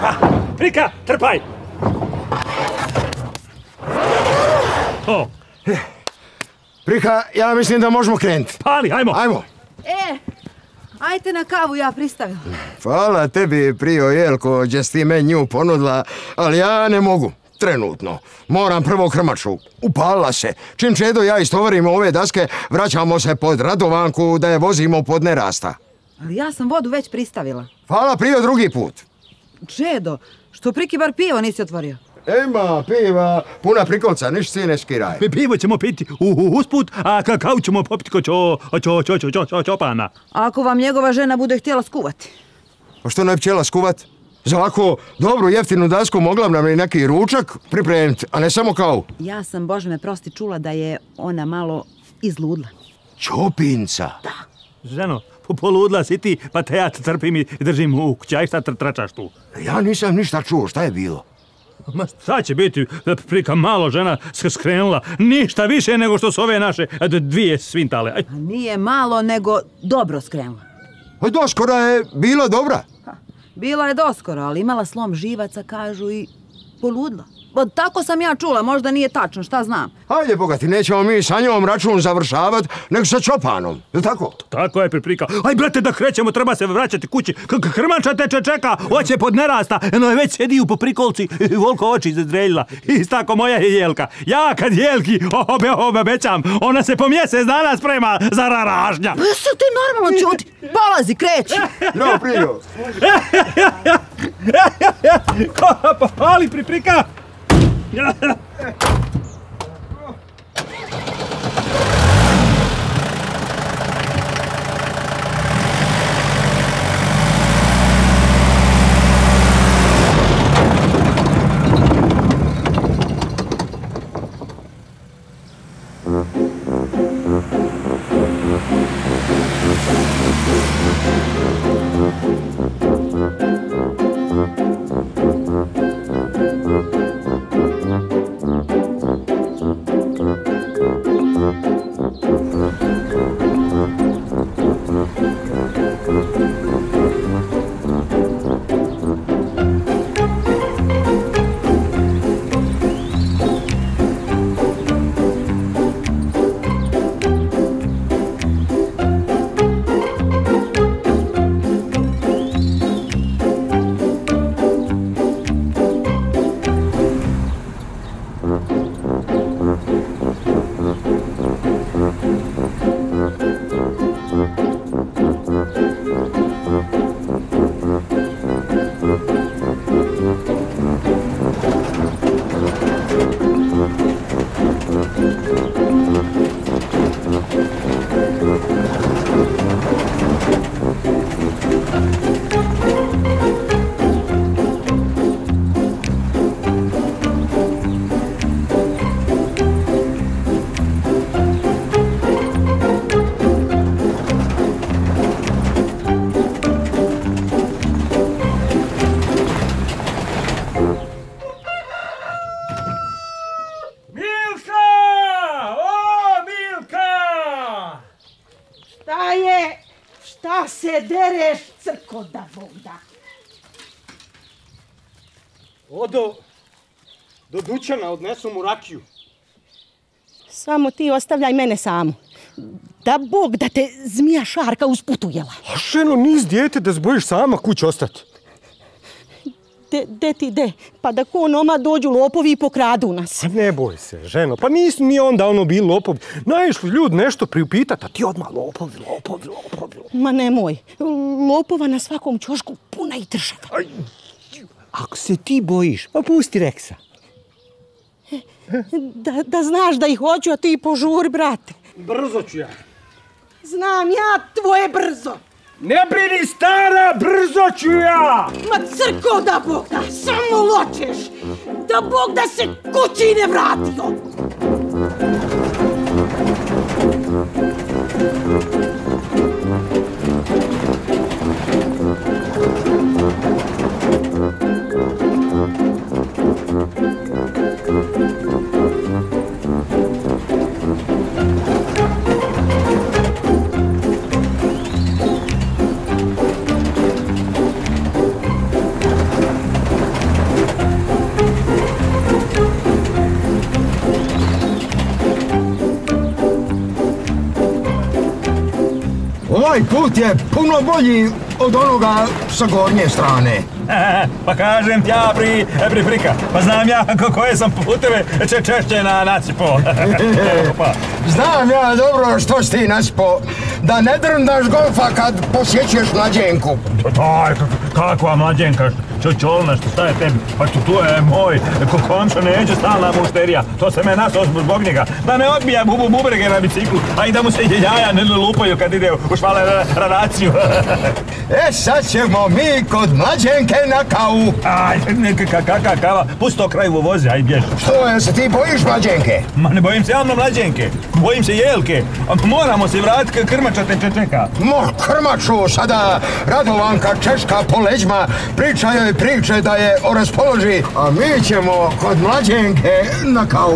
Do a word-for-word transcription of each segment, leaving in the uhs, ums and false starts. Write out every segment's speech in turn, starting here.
Prika, trpaj! O. Prika, ja mislim da možemo krenuti. Pali, ajmo! Ajmo! E, ajte na kavu, ja pristavila. Hvala tebi, Prijo Jelko, gdje si ti me nju ponudila, ali ja ne mogu. Trenutno. Moram prvo krmaču. Upalila se. Čim Čedo ja istovarimo ove daske, vraćamo se pod Radovanku da je vozimo pod Nerasta. Ali ja sam vodu već pristavila. Hvala, Prijo, drugi put. Čedo, što Priki bar pivo nisi otvorio? Ima piva, puna prikolca, niš si ne skiraj. Pivo ćemo piti usput, a kakao ćemo popiti ko čo, čo, čo, čo, čo, čopana. Ako vam njegova žena bude htjela skuvati. A što ne bi htjela skuvat? Za ovako dobru jeftinu dasku mogla nam i neki ručak pripremiti, a ne samo kao. Ja sam, Bože me prosti, čula da je ona malo izludla. Čopinca? Da. Ženo, poludla si ti, pa te ja trpim i držim u kućaj, šta tračaš tu? Ja nisam ništa čuo, šta je bilo? Ma šta će biti, Prika malo žena skrenula, ništa više nego što su ove naše dvije svintale. Aj. A nije malo, nego dobro skrenula. Pa doskora je bila dobra. Ha, bila je doskoro, ali imala slom živaca, kažu, i poludla. Pa tako sam ja čula, možda nije tačno, šta znam. Ajde, bogati, nećemo mi sa njom račun završavat, nego sa Čopanom, je tako? Tako je, Prika. Aj, brate, da krećemo, treba se vraćati kući. Krmača te čeka, hoće pod Nerasta, eno je već sedi u prikolci, Volko oči zadreljila. Isto moja je Jelka. Ja kad Jelki obe obećam, ona se po mjesec dana sprema za raražnja. Pa su ti normalno čuti, polazi, kreći. No, Prijo. Pa pali, Prika. Dereš, crko da voda. Odo do dućana, odnesu mu rakiju. Samo ti ostavljaj mene samu. Da Bog da te zmija šarka usputujela. A ženo, nis dijete da zbojiš sama kuć ostati. De, de ti de, pa da ko noma dođu lopovi i pokradu nas. Pa ne boj se, ženo, pa nisu mi onda ono bili lopovi. Naišli ljudi nešto priupitat, a ti odmah lopovi, lopovi, lopovi. Ma nemoj, lopova na svakom ćošku puna i država. Aj, ako se ti bojiš, pa pusti Reksa. Da, da znaš da ih hoću, a ti požuri, brate. Brzo ću ja. Znam ja tvoje brzo. Ne brini, stara, brzo ću ja! Ma crko da Bog da, samo ločeš! Da Bog da se kući ne vratio! Ovaj put je puno bolji od onoga sa gornje strane. Pa kažem ti ja, pri, pri prika, pa znam ja koje sam puteve če, češće na nasipo. Znam ja dobro što si ti nasipo, da ne drndaš golfa kad posjećuješ mlađenku. Daj, kakva mlađenka, čolna, što staje tebi? Pa to je moj komšo neće stalna mušterija, to se me nasao zbog njega, da ne odbija bubu bubrege na biciklu, a i da mu se jaja ne lupaju kad ide u švaleraciju. E, sad ćemo mi kod mlađenke na kavu. Aj, kakva kava, pusti to kraju vozi, aj bježi. Što je, se ti bojiš mlađenke? Ma ne bojim se javno mlađenke, bojim se Jelke. Moramo se vratiti, krmača te čeka. Mo, krmaču, sada Radovanka češka po leđima, priča joj priče da je o raspoloži, a mi ćemo kod mlađenke na kavu.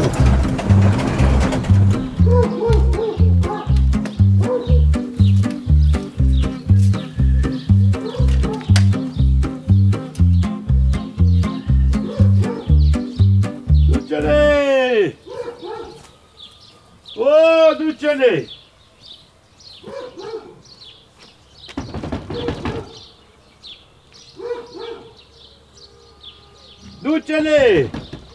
Dućane! O, Dućane! Dućane!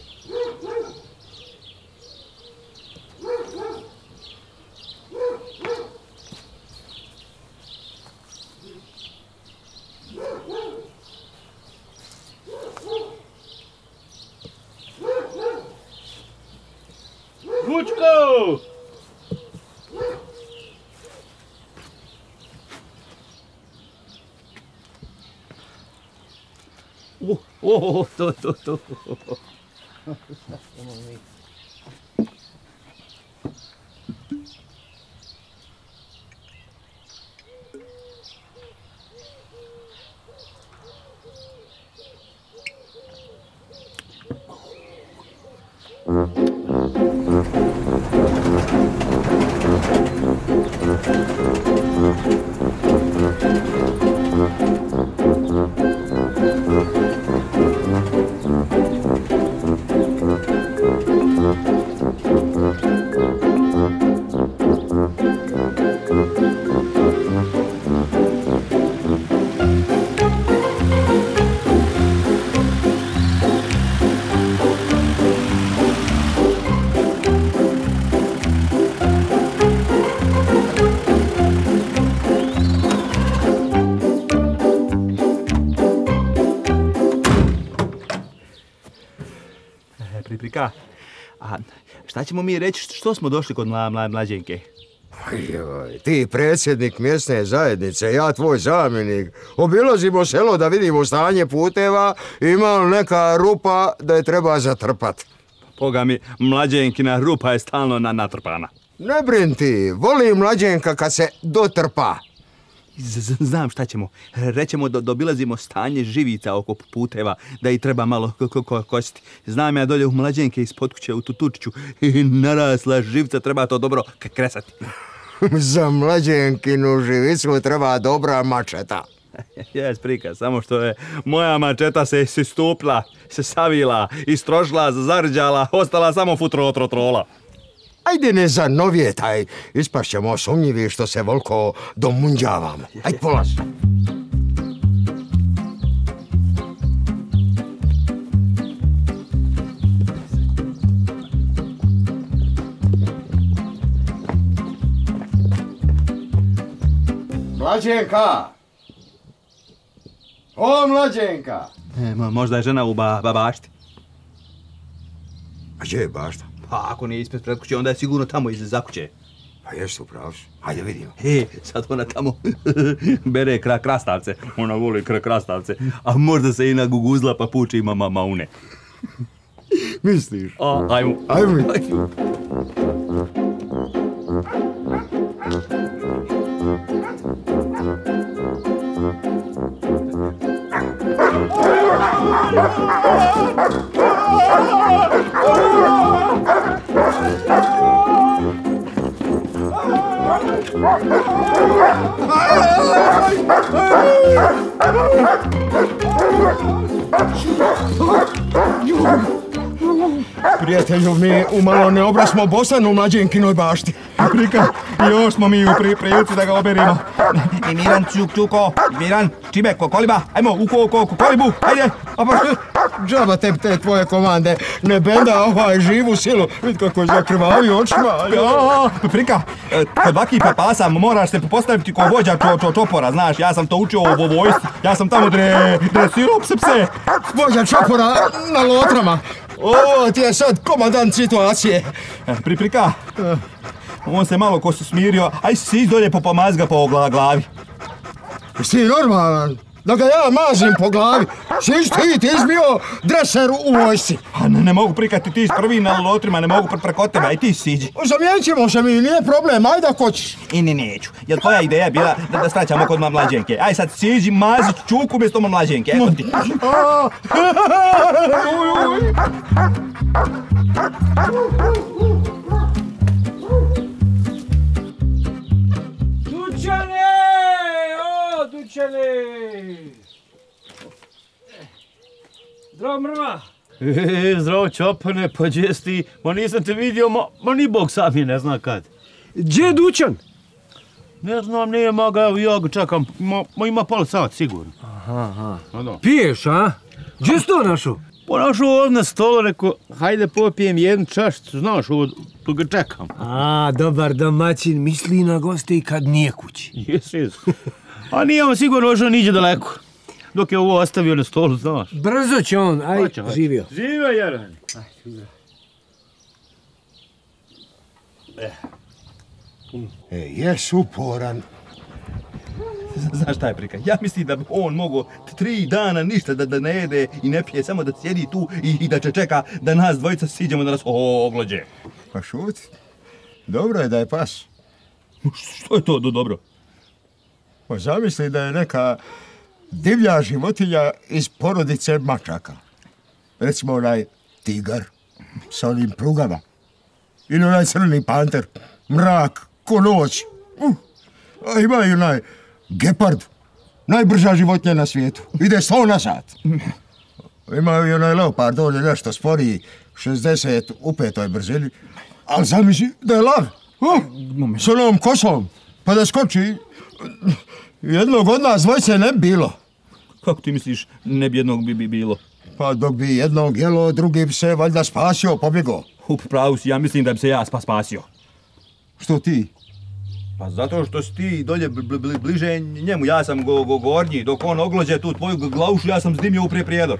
Vučko! O, o, to, to, to. Priprika, a šta ćemo mi reći što smo došli kod mla, mla, mlađenke? Joj, ti predsjednik mjesne zajednice, ja tvoj zamjenik, obilazimo selo da vidimo stanje puteva, ima li neka rupa da je treba zatrpat. Boga mi, mlađenkina rupa je stalno na, natrpana. Ne brin ti, volim mlađenka kad se dotrpa. Z Znam šta ćemo. Rećemo da dobilazimo stanje živica oko puteva, da ih treba malo kositi. Znam ja dolje u mlađenke ispod kuće u Tutučiću i narasla živca, treba to dobro kresati. Za mlađenkinu živicu treba dobra mačeta. Jes, prika, samo što je moja mačeta se istupla, se savila, istrošla, zarđala, ostala samo futro trotrola. Ajde ne zanovijetaj, ispašćemo sumnjivi što se volko domunđavamo. Ajde, polaz. Mlađenka! O, mlađenka! E, možda je žena u ba, ba bašti. A gdje je bašta? Pa ako nije ispred pred kuće, onda je sigurno tamo iza za kuće. Pa jesu, upravo si. Hajde vidimo. E, sad ona tamo bere kra krastavce. Ona voli kra krastavce. A možda se i naguguzla pa puči ima maune. Misliš? A, ajmo. Ajmo. Prijatelju, mi umalo ne obrasmo Bosan u mlađenkinoj bašti. Prika, još smo mi u pri, prilici da ga oberimo. I Miran, čuk, čuko, Miran, Čibe, koliba, ajmo, u ko, ko, kolibu, ajde, a pa što? Džaba te, te tvoje komande, ne benda ovaj živu silu, vid kako zakrvavi očima. Ja, Prika, kod vaki papasa moraš se postaviti ko vođa čo, čo, čopora, znaš, ja sam to učio u vojsci, ja sam tamo dre, dresirao pse pse. Vođa čopora na lotrama. Ovo ti je sad komandant situacije. Pri, Prika, on se malo ko se smirio, aj si dolje popomazga po glavi. Si normalan? Da ga ja mazim po glavi. Siš ti, ti izbio dreser u vojsci. A ne, ne mogu prikati, ti prvi na lotrima, ne mogu preko tebe, aj ti siđi. Zamijenit ćemo se mi, nije problem, ajde ako hoćeš. I ne, neću, jer tvoja ideja je bila da, da straćamo kod mlađenke. Aj sad siđi, mazi čuku umjesto mlađenke, evo ti. Dućane! O, Dućane! Zdravo, Mrva! E, zdravo, Čopane, pa gdje si ti? Ma nisam te vidio, ma, ma ni Bog sam je ne zna kad. Gdje je Dućan? Ne znam, nije maga, evo ja ga čekam, ma, ma ima pola sat sigurno. Aha, aha. No, Piješ, a? Gdje si to našao? Pa našao ovdje na stolu, rekao, hajde popijem jednu čašicu, znaš, ovo, tu ga čekam. A, dobar domaćin, misli na goste i kad nije kući. Jes, jes. A nije on sigurno ošao niđe daleko. Dok je ovo ostavio na stolu, znaš. Brzo će on, aj, Hoće, hoće. živio. Živio, Jeran. E, jes uporan. Znaš šta je Prika, ja mislim da bi on mogao tri dana ništa da, da ne jede i ne pije, samo da sjedi tu i, i da će čeka da nas dvojica siđemo da nas oglođe. Pa šuti. Dobro je da je pas. Što je to do dobro? Pa zamisli da je neka divlja životinja iz porodice mačaka. Recimo onaj tigar sa onim prugama. Ili onaj crni panter, mrak, ko noć. Uh, a ima i onaj gepard, najbrža životinja na svijetu. Ide sto na sat. Ima i onaj leopard, on je nešto sporiji, šezdeset u petoj brzini. Ali zamisli da je lav. Uh, s onom kosom, pa da skoči. Jednog od nas dvojce ne bi bilo. Kako ti misliš ne bi jednog bi, bi bilo? Pa dok bi jednog jelo, drugi bi se valjda spasio, pobjegao. U pravu si, ja mislim da bi se ja spa spasio. Što ti? Pa zato što si ti dolje bl bl bliže njemu, ja sam go, go gornji, dok on oglođe tu tvoju glavušu, ja sam zdimio u prijedor.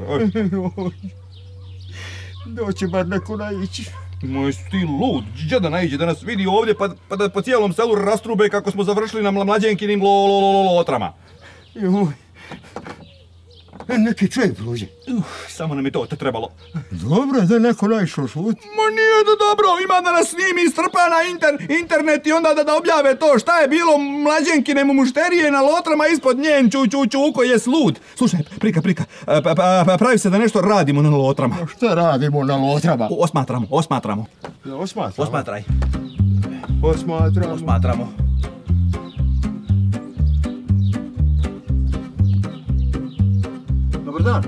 Doće bar neko naići. Moj si ti lud, gdje da naiđe, da nas vidi ovdje pa, pa da po cijelom selu rastrube kako smo završili na mlađenkinim lo, lo, lo, lo, lotrama. Joj, neki čovjek prođe. Uh, samo nam je to te trebalo. Dobro je da je neko naišao šuti. Ma nije da dobro, ima da nas snimi, strpa na inter, internet i onda da, da objave to šta je bilo mlađenkine mušterije na lotrama ispod njen ču, ču, čuko je slud. Slušaj, Prika, Prika, pa, pa, pa, pravi se da nešto radimo na lotrama. A šta radimo na lotrama? O, osmatramo, osmatramo. Osmatramo? Osmatraj. Osmatramo. Osmatramo. Dobar dan.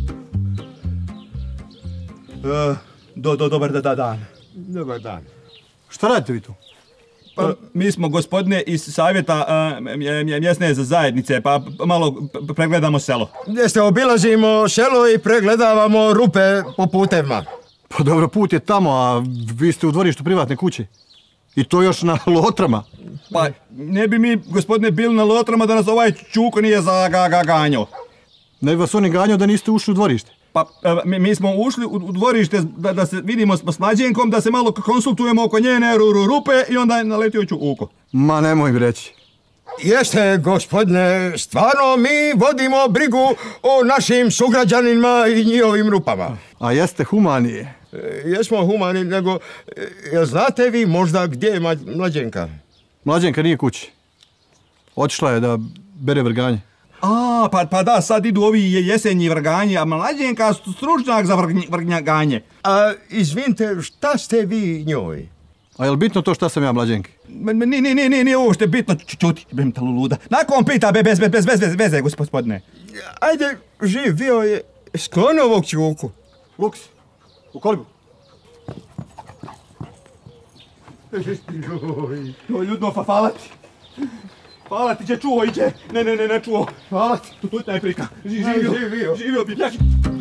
Uh, do, do, dobar da, da, dan. Dobar dan. Šta radite vi tu? Pa, mi smo gospodine iz savjeta uh, mjesne zajednice, pa malo pregledamo selo. Jeste, obilazimo selo i pregledavamo rupe po putevima. Pa dobro, put je tamo, a vi ste u dvorištu privatne kuće. I to još na lotrama. Pa ne bi mi, gospodine, bili na lotrama da nas ovaj čuko nije zagaganjao. Ne bi vas oni ganjao da niste ušli u dvorište? Pa mi, mi smo ušli u, u dvorište da, da se vidimo s, s mlađenkom, da se malo konsultujemo oko njene ru, ru, rupe i onda je naletio čuko. Ma nemoj mi reći. Jeste, gospodine, stvarno mi vodimo brigu o našim sugrađanima i njihovim rupama. A jeste humani? E, jesmo humani, nego, e, jel znate vi možda gdje je mlađenka? Mlađenka nije kući. Otišla je da bere vrganje. A, pa, pa da, sad idu ovi jesenji vrganji, a mlađenka stručnjak za vrgnj, vrgnjaganje. A, izvinite, šta ste vi njoj? A je li bitno to šta sam ja mlađenki? Nije, nije, nije, nije ovo što je bitno, čuti, bim ta luluda. Nakon pita, bez, bez, bez, bez, bez veze, gospodine. Ajde, živ, bio je sklon ovog čuku. Luks, u kolibu. Jo, Ljudno, fa hvala ti. Hvala ti, će čuo, iće. Ne, ne, ne, ne čuo. Hvala ti. Tu, tu je prika. Živio. Živio. Živio bi. Ja.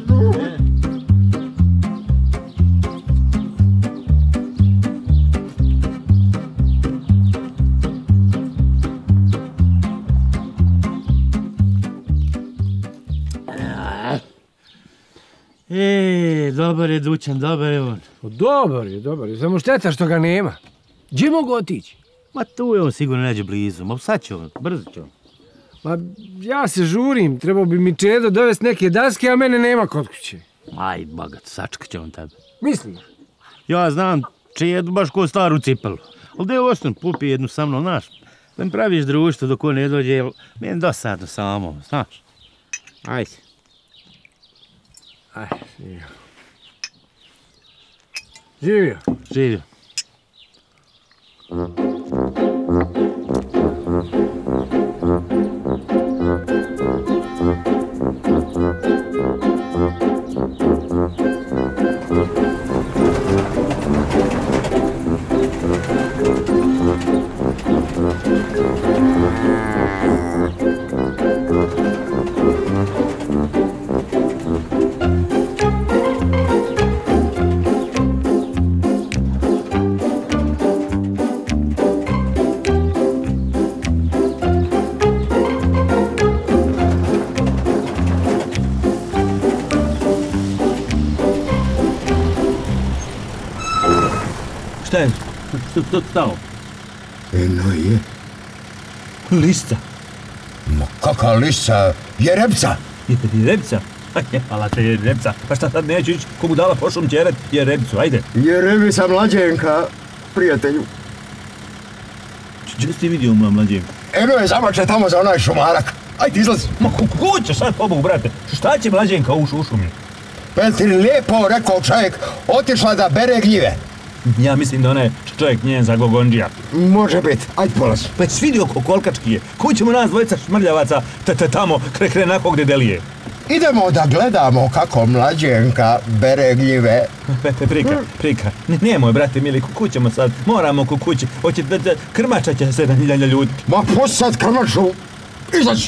E, dobar je Dućan, dobar je on. Dobar je, dobar je, samo šteta što ga nema. Gdje mogu otići? Ma tu je on sigurno neđe blizu, ma sad će on, brzo će on. Ma ja se žurim, trebao bi mi Čedo dovesti neke daske, a mene nema kod kuće. Aj, bogat, sačkat će on tebe. Misliš? Ja znam Čedu baš ko staru cipelu, ali da je ostan, pupi jednu sa mnom, znaš. Da mi praviš društvo dok on ne dođe, jer meni dosadno samo, znaš. Ajde. Aj, živio. Živio. Živio. Šta je? Što to stao? Eno je. Lisca. Ma kakva lisca? Jerebca? Jerebca? Jebala te jerebca. Pa šta sad neću ići ko budala pošom ćeret jerebcu, ajde. Jerebica mlađenka, prijatelju. Gdje si ti vidio moja mlađenka? Eno je zamače tamo za onaj šumarak. Ajde, izlazi. Ma ko će sad pobogu, brate? Šta će mlađenka u šumi? Pel ti lijepo rekao čovjek, otišla da bere gljive. Ja mislim da ona je čovjek njen za gogondžija. Može biti, ajde polazi. Pa jesi vidio ko kolkački je? Ko ćemo nas dvojica šmrljavaca tamo kre kre nakon gdje delije? Idemo da gledamo kako mlađenka bere gljive. Prika, prika. Nemoj, brate mili, kućemo sad. Moramo ku kući. Hoće da krmača će se naljutiti. Ma pusti sad krmaču. Izađi.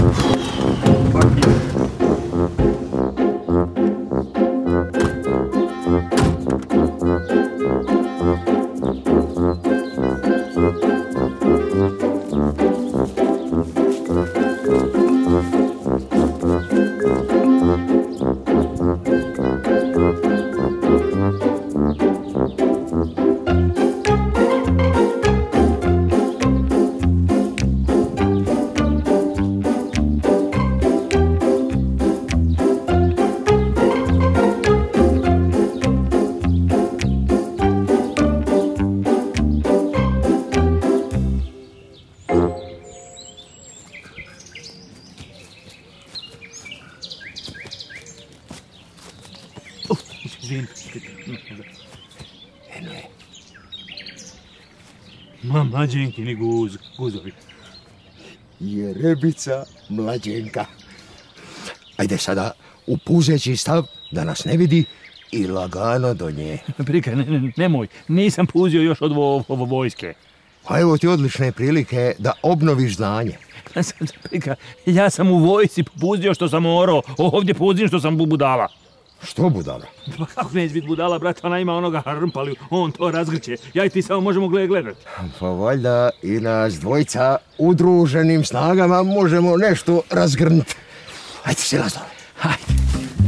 Ma mlađenkini guz, guzovi. Jerebica mlađenka. Ajde sada u puzeći stav da nas ne vidi i lagano do nje. Prika, ne, ne, nemoj, nisam puzio još od ovo, ovo vojske. A evo ti odlične prilike da obnoviš znanje. Prika, ja sam u vojsci puzio što sam morao, ovdje puzim što sam budala. Što budala? Pa kako neće biti budala, brate, ona ima onoga rmpali, on to razgrće. Ja i ti samo možemo gledati. Pa valjda i nas dvojica udruženim snagama možemo nešto razgrnuti. Hajde, sila dole. Hajde.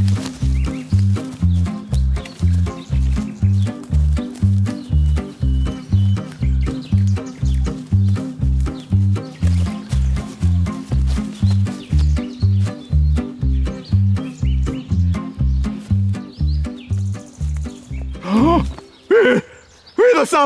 Vidio sam!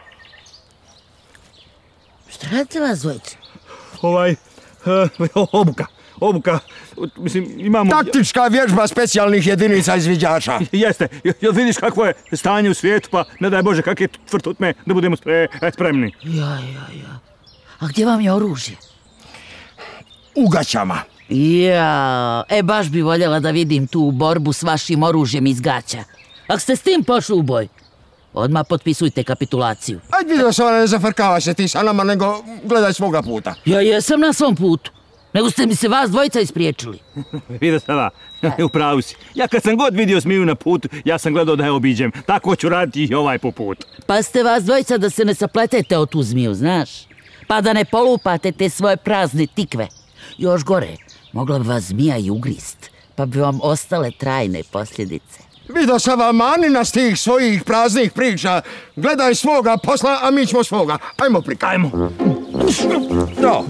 Šta radite vas dvojice? Ovaj, uh, obuka, obuka, mislim, imamo... Taktička vježba specijalnih jedinica izviđača. Jeste, jel vidiš kakvo je stanje u svijetu, pa ne daj Bože kak je tvrtutme da budemo spre, spremni. Ja, ja, ja. A gdje vam je oružje? U gaćama. Ja, e baš bi voljela da vidim tu borbu s vašim oružjem iz gaća. Ako ste s tim pošli u boj. Odmah potpisujte kapitulaciju. Ajde, vidio sam, ne zafrkava se ti sa nama, nego gledaj svoga puta. Ja jesam na svom putu. Nego ste mi se vas dvojica ispriječili. Vidio sada, u pravu si. Ja kad sam god vidio zmiju na putu, ja sam gledao da je obiđem. Tako ću raditi i ovaj po putu. Pa ste vas dvojica da se ne sapletete o tu zmiju, znaš? Pa da ne polupate te svoje prazne tikve. Još gore, mogla bi vas zmija i ugrist, pa bi vam ostale trajne posljedice. Vidio sam vam, mani nas tih svojih praznih priča. Gledaj svoga posla, a mi ćemo svoga. Ajmo prika. Ajmo. No.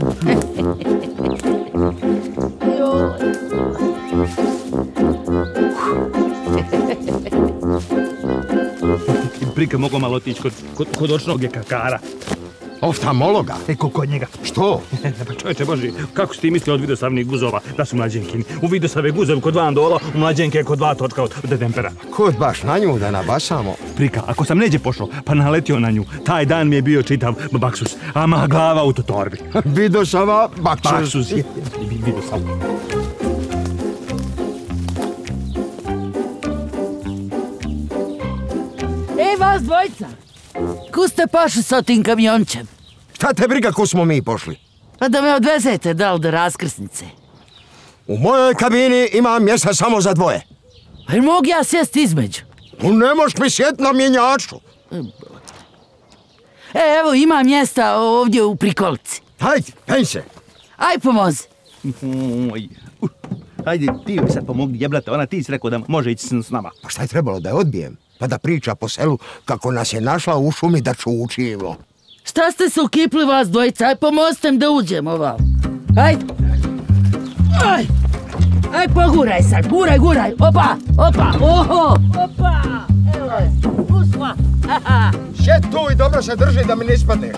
Prika mogu malo otići kod, kod, kod očnog ljekara. Oftalmologa? E, ko kod njega. Što? Pa čovječe Boži, kako si ti mislio od vidosavnih guzova da su mlađenkini? U vidosave guzovi kod van dola, u mlađenke kod dva točka od dedempera. Kod baš na nju da nabasamo? Prika, ako sam neđe pošao, pa naletio na nju, taj dan mi je bio čitav baksus, a ma glava u torbi. Vidosava baksus. Baksus, je, vidosav. Ej, vas dvojica! Ku ste pošli sa tim kamiončem? Šta te briga ko smo mi pošli? Pa da me odvezete, da li do raskrsnice? U mojoj kabini ima mjesta samo za dvoje. Pa ili mogu ja sjest između? Ne možeš mi sjet na mjenjaču. E, evo, ima mjesta ovdje u prikolici. Hajde, penj se. Aj, pomozi. Hajde, ti mi sad pomogni jeblate, ona ti si rekao da može ići s nama. Pa šta je trebalo da je odbijem? Pa da priča po selu kako nas je našla u šumi da čučimo. Šta ste se ukipli vas dvojica? Aj, pomozite mi da uđemo ovamo. Aj. Aj. Aj, poguraj sad. Guraj, guraj. Opa, opa, oho. Opa. Evo je. Usma. Šet tu i dobro se drži da mi ne ispadneš.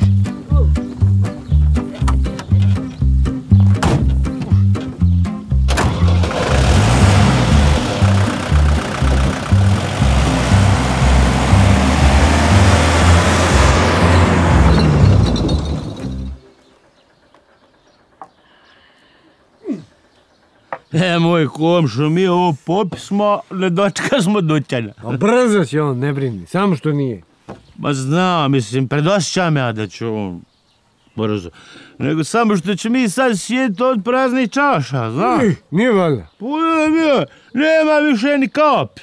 E, moj komšo, mi ovo popismo, ne dočkasmo dućana. A brzo će on, ne brini, samo što nije. Ma znam, mislim, predosjećam ja da ću on brzo. Nego samo što će mi sad sjeti od praznih čaša, znaš? Nije valjda. Pogledaj mi, nema više ni kapi.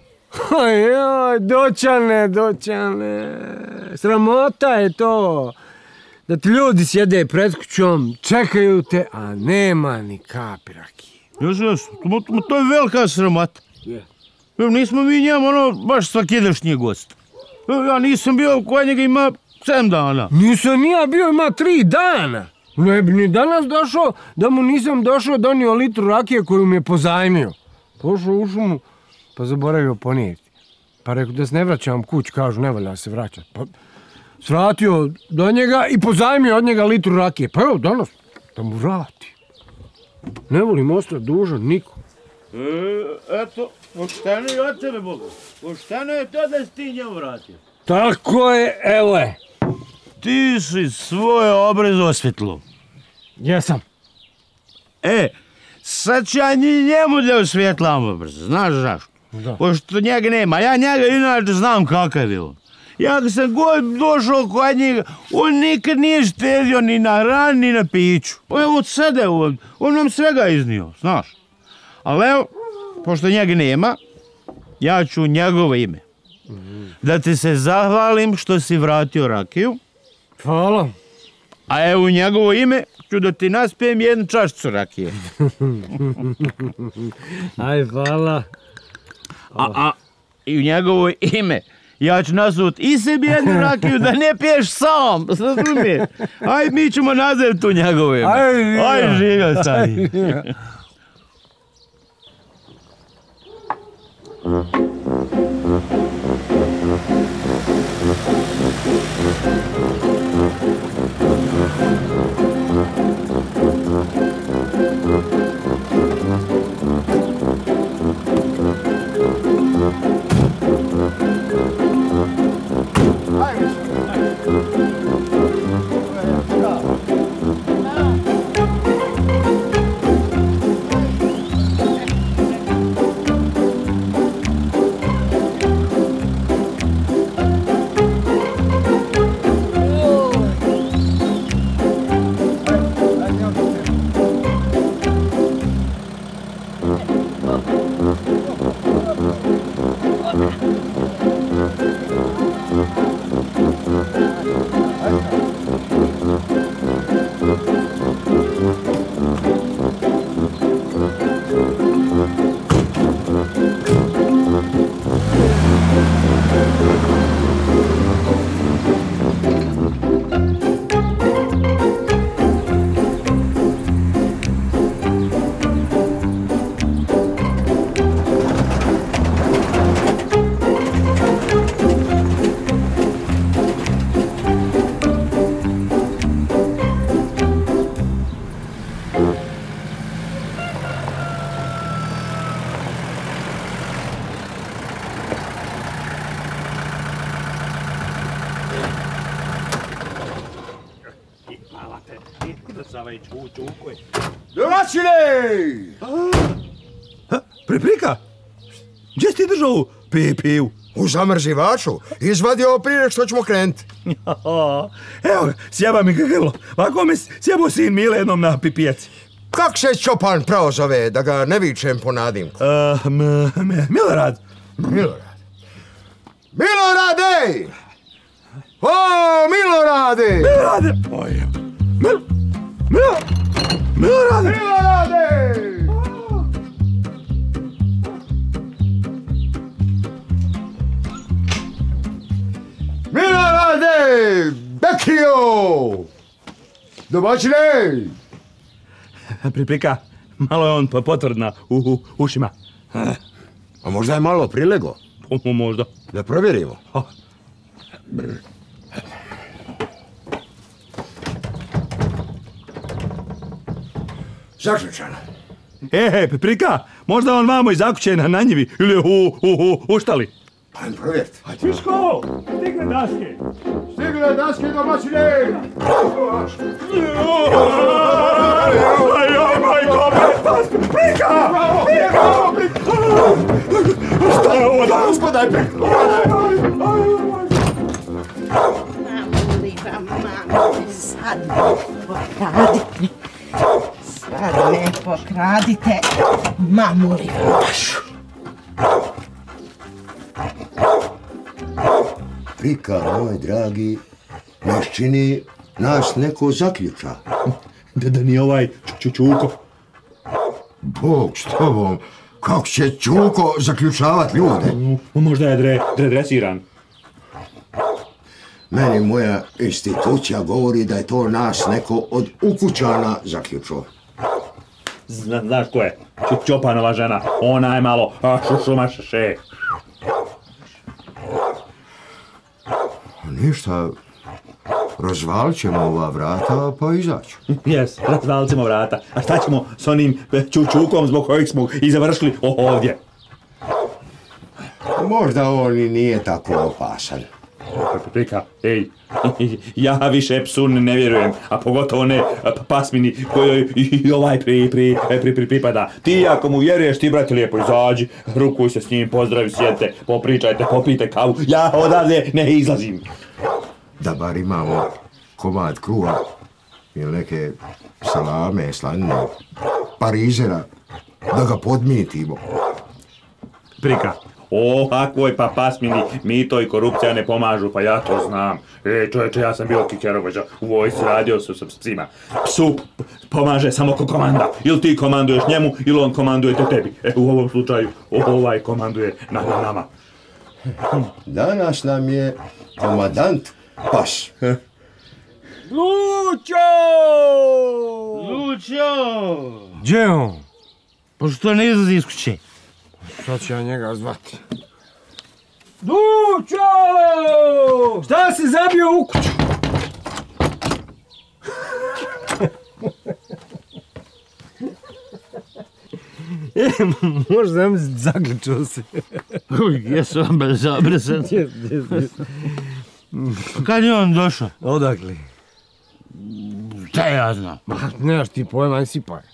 Joj, doćane, doćane. Sramota je to. Da ti ljudi sjede pred kućom, čekaju te, a nema ni kapi rakije. Jes, jes, to, to je velika sramota. Je. Nismo mi njemu ono baš svakidašnji gost. Ja nisam bio kod njega ima sedam dana. Nisam ni ja bio ima tri dana. Ne bi ni danas došao da mu nisam došao donio litru rakije koju mi je pozajmio. Pošao u šumu, pa zaboravio ponijeti. Pa rekao da se ne vraćam kuć, kažu ne valja se vraćati. Pa svratio do njega i pozajmio od njega litru rakije. Pa evo danas da mu vrati. Ne volim ostati dužan nikom. E, eto, pošteno je od tebe, Bogu. Pošteno je to da si ti njemu vratio. Tako je, evo je. Ti si svoje obrez osvjetlo. Jesam. E, sad ću ja njemu da osvjetlam obrez, znaš zašto? Da. Pošto njega nema, ja njega inače znam kakav je on. Ja kad sam god došao kod njega, on nikad nije štedio ni na ran, ni na piću. Evo od sada on, on nam svega iznio, znaš. Ali evo, pošto njega nema, ja ću u njegovo ime. Da ti se zahvalim što si vratio rakiju. Hvala. A evo u njegovo ime ću da ti naspijem jednu čašicu rakije. Aj, hvala. A, a i u njegovo ime ja ću nasut i sebi jednu rakiju da ne piješ sam, razumiješ? Aj, mi ćemo nazvati tu njegovo ime. Aj, živio. Aj, živio stari. Domaćine! Priprika, gdje si ti držao pi, piju? U zamrzivaču. Izvadio prije nek što ćemo krenuti. Evo ga, sjeba mi grlo. Ovako me sjebo sin Mile jednom na pipijaci. Kak se Čopan pravo zove, da ga ne vičem po nadimku? Uh, m, m, Milorad. Milorad. Milorade! O, Milorade! Milorade! Oj, Mil... Mil... Milorade! Milorade! Milorade! Bekio! Domaćine! Priprika, malo je on potvrdna u, u ušima. A možda je malo prilego? O, možda. Da provjerimo. Oh. Zaključano. E, e, Priprika, možda on vamo iz akuće na, na njivi ili u, u, u, uštali. Ajmo provjeriti. Piško, stigle daske. Stigle daske, domaćine! Aj, aj, majko, Prika! Prika! Šta je ovo danas? Gospodaj, Prika! Sad pokradite. Sad me pokradite. Mamuli vašu. Prika, moj dragi, nas čini, nas neko zaključa. Da, da nije ovaj Čučuko. Bog s tobom, kako će Čuko zaključavat ljude? Možda je dre, dre dresiran. Meni moja institucija govori da je to nas neko od ukućana zaključao. Zna, znaš ko je? Čopanova žena. Ona je malo šušuma šeše. Ništa, razvalit ćemo ova vrata pa izaći. Jes, razvalit ćemo vrata. A šta ćemo s onim Čučukom zbog kojeg smo i završili ovdje? Možda on i nije tako opasan. Prika, ej, ja više psu ne vjerujem, a pogotovo ne pasmini kojoj i ovaj pri, pri, pri, pri, pripada. Ti ako mu vjeruješ, ti brate lijepo izađi, rukuj se s njim, pozdravi, sjedite, popričajte, popijte kavu, ja odavde ne izlazim. Da bar imamo komad kruha ili neke salame, slanine, parizera, da ga podmitimo. Prika. O, kakvoj pa pasmini, mito i korupcija ne pomažu, pa ja to znam. E, čovječe, ja sam bio kikerovođa, u vojsci radio sam sa psima. Psu pomaže samo ko komanda. Ili ti komanduješ njemu, ili on komanduje te tebi. E, u ovom slučaju, ovaj komanduje na nama. Danas nam je komadant pas. Lučo! Lučo! Gdje je on? Pošto ne izlazi iz kuće. Sad ću ja njega zvati. Lučo! Šta si zabio u kuću? E, možda nam zaključio se. Uj, jesu vam bezobrazan. Kad je on došao? Odakle? Šta ja znam? Ma, nemaš ti pojma, aj si pa.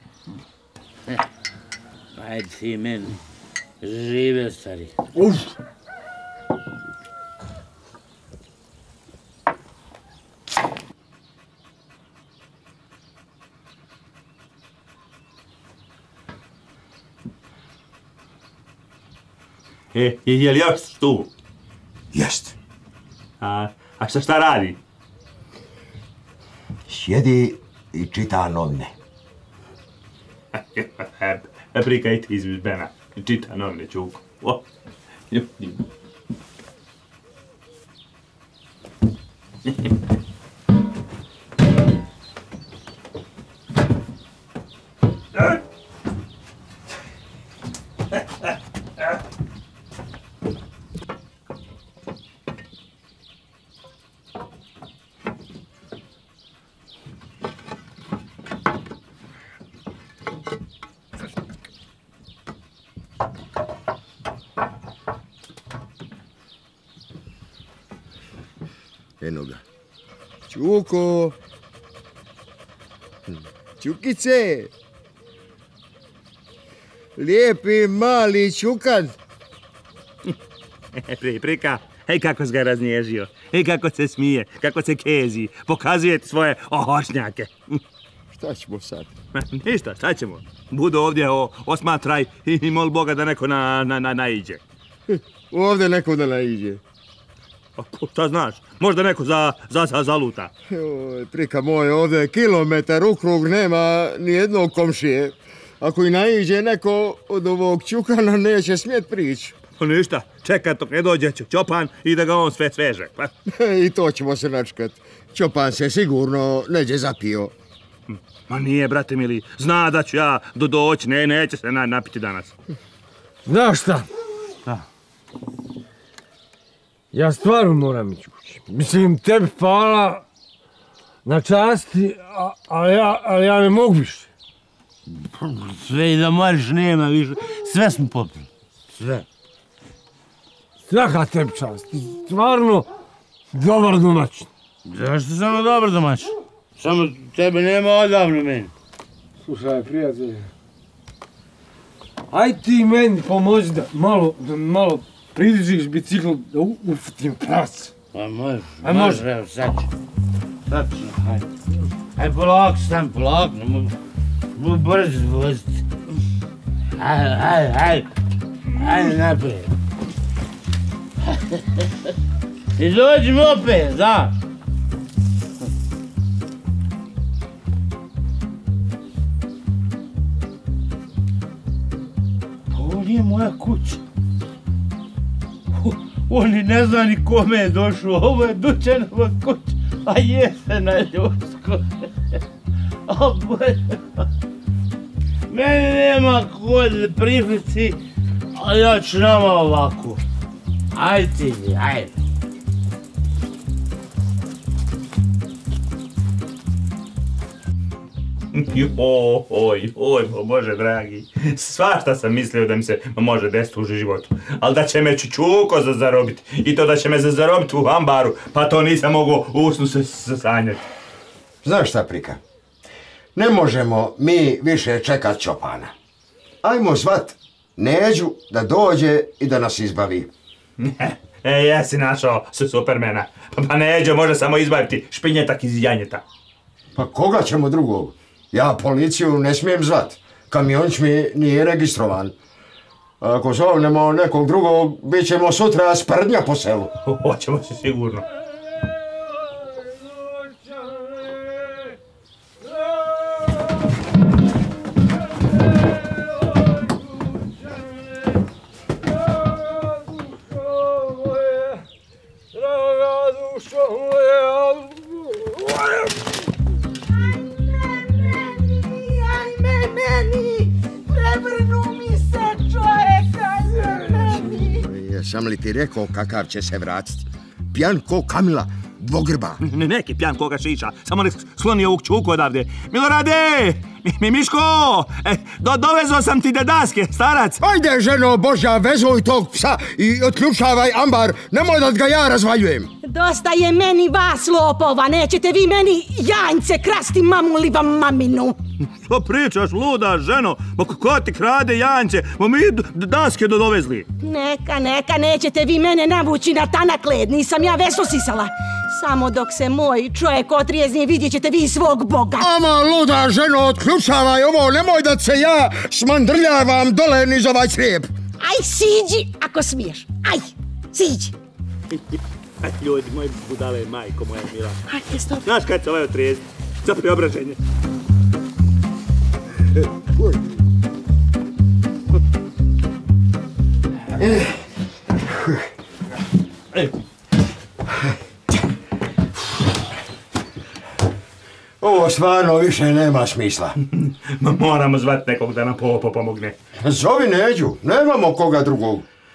Ajde ti meni. Žive, stari. Uf! E, je li još tu? Jest. A, a šta šta radi? Sjedi i čita novine. Prika i ti izbena. Čita novine, Čuko. O, ljudi. Eno ga. Čuko! Čukice. Lijepi mali čukan. Pri, prika, hej kako se ga raznježio, hej kako se smije, kako se kezi, pokazuje ti svoje ohošnjake. Šta ćemo sad? Ništa, šta ćemo? Budu ovdje o, osmatraj i, i mol Boga da neko na, na, na, naiđe. Ovdje neko da naiđe. A, šta znaš, možda neko za, za, za zaluta. Joj, prika moj, ovdje kilometar ukrug nema ni jednog komšije. Ako i naiđe neko od ovog čukana, neće smjet prići. Pa ništa, čekat dok ne dođe Čopan i da ga on sve sveže. Pa. I to ćemo se načkat. Čopan se sigurno neđe zapio. Ma nije, brate mili, zna da ću ja do doći, ne, neće se na, napiti danas. Znaš šta? Šta? Ja stvarno moram ići kući. Mislim, tebi hvala na časti, a, ali, ja, ali ja ne mogu više. Sve i da mariš nema više, sve smo popili. Sve. Svaka tebi čast. Ti stvarno dobar domaćin. Zašto samo dobar domaćin? Samo tebe nema odavno meni. Slušaj, prijatelje. Aj ti meni pomozi da malo, da malo pridržiš bicikl da ufutim pravac. Pa može, Aj, može, može. evo sad ću. Sad ću, hajde. Aj polako, stan, polako, ne mogu, mogu brzo voziti. Ajde, ajde, ajde, ajde naprijed. I dođem opet, da. Ovo nije moja kuća. On i ne zna ni kome je došao, ovo je Dućanova kuća, a jesena ljudsko. O Bože, meni nema kod priflici, a ja ću nama ovako. Ajde ti, ajde. Joj, oj, Bože dragi, svašta sam mislio da mi se može desiti u životu, ali da će me čučuko zarobiti i to da će me zarobiti u ambaru, pa to nisam mogao usnu se sanjati. Znaš šta, prika? Ne možemo mi više čekat Čopana. Ajmo zvat Neđu da dođe i da nas izbavi. E, jesi našao Supermana, pa Neđo može samo izbaviti špinjetak iz janjeta. Pa koga ćemo drugog? Ja policiju ne smijem zvat. Kamionić mi nije registrovan. Ako zovnemo nekog drugog, bit ćemo sutra sprdnja po selu. Hoćemo se sigurno. Sam li ti rekao kakav će se vratiti? Pijan ko Kamila, dvogrba. Ne, neki pijan koga šiša, samo nek sloni ovog čuku odavde. Milorade, mi, Miško, e, do, dovezao sam ti dedaske, starac. Ajde, ženo Božja, vezuj tog psa i otključavaj ambar, nemoj da ga ja razvaljujem. Dosta je meni vas, lopova, nećete vi meni janjce krasti, mamu li vam maminu. Što pričaš, luda ženo? Ma ko ti krade janjce? Ma mi daske dovezli. Neka, neka, nećete vi mene navući na tanak led, nisam ja veso sisala. Samo dok se moj čovjek otrijezni, vidjet ćete vi svog Boga. Ama, luda ženo, otključavaj ovo, nemoj da se ja smandrljavam dole niz ovaj crijep. Aj, siđi, ako smiješ. Aj, siđi. Aj, ljudi, moji budale, majko moja mila. Ajde, stop. Znaš kad se ovaj otrijezni? Za preobraženje. Ovo stvarno više nema smisla. Moramo zvati nekog da nam po pomogne. Zovi Neđu, nemamo koga drugog.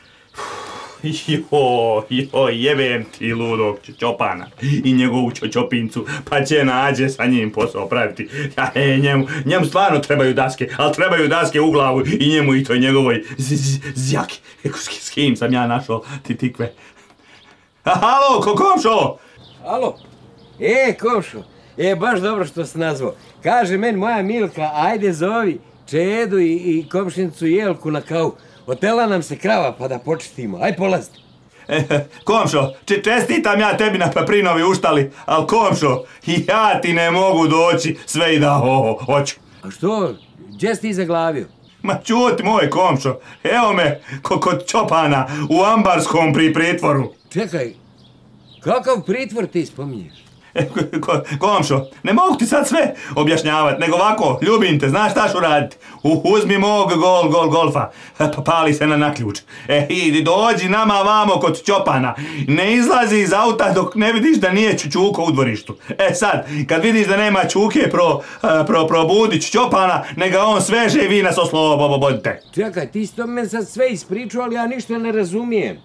Jo, jo, jebem ti ludog Čopana i njegovu čopincu, pa će nađe sa njim posao praviti. Ja, e, njemu, njemu stvarno trebaju daske, ali trebaju daske u glavu i njemu i toj njegovoj zjaki. S kim sam ja našao ti tikve? Halo, ko komšo? Alo, e, komšo, E, baš dobro što si nazvao. Kaže meni moja Milka, ajde zovi Čedu i, i komšinicu Jelku na kavu. Otela nam se krava pa da počistimo. Aj polazite. E, komšo, če, čestitam ja tebi na paprinovi uštali, ali komšo, ja ti ne mogu doći sve i da ho, hoću. A što? Gdje si ti zaglavio? Ma čuti moj komšo, evo me ko, kod Čopana u ambarskom pri pritvoru. Čekaj, kakav pritvor ti spominješ? E, ko, komšo, ne mogu ti sad sve objašnjavati, nego ovako, ljubim te, znaš šta ću raditi? U, uzmi mog gol, gol, golfa, pa pali se na naključ. E, idi, dođi nama vamo kod Čopana. Ne izlazi iz auta dok ne vidiš da nije Čuko u dvorištu. E sad, kad vidiš da nema Čuke, pro, pro, probudić Čopana, nega on sveže i vi nas oslobodite. Čekaj, ti si to meni sad sve ispričao, ali ja ništa ne razumijem.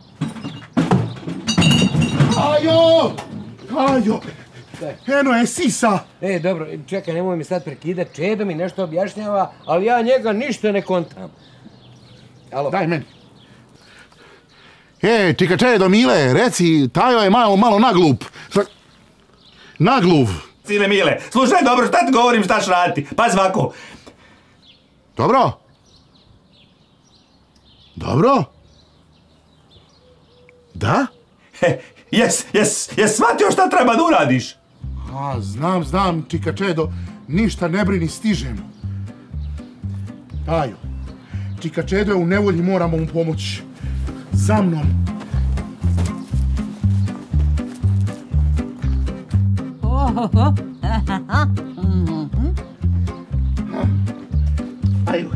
Ajo! Ajo! Eno je sisa! E, dobro, čekaj, nemoj mi sad prekidat. Čedo mi nešto objašnjava, ali ja njega ništa ne kontam. Alo? Daj meni. E, čika Čedo, Mile, reci, Tajo je malo, malo naglup. Nagluv. Sine Mile, slušaj dobro, šta ti govorim, šta ću raditi? Pazi ovako. Dobro? Dobro? Da? He, jes, jes, jes shvatio šta treba da uradiš? A, znam, znam, čika Čedo, ništa ne brini, stižem. Tajo, čika Čedo je u nevolji, moramo mu pomoći. Za mnom. Ohoho. Ajoj.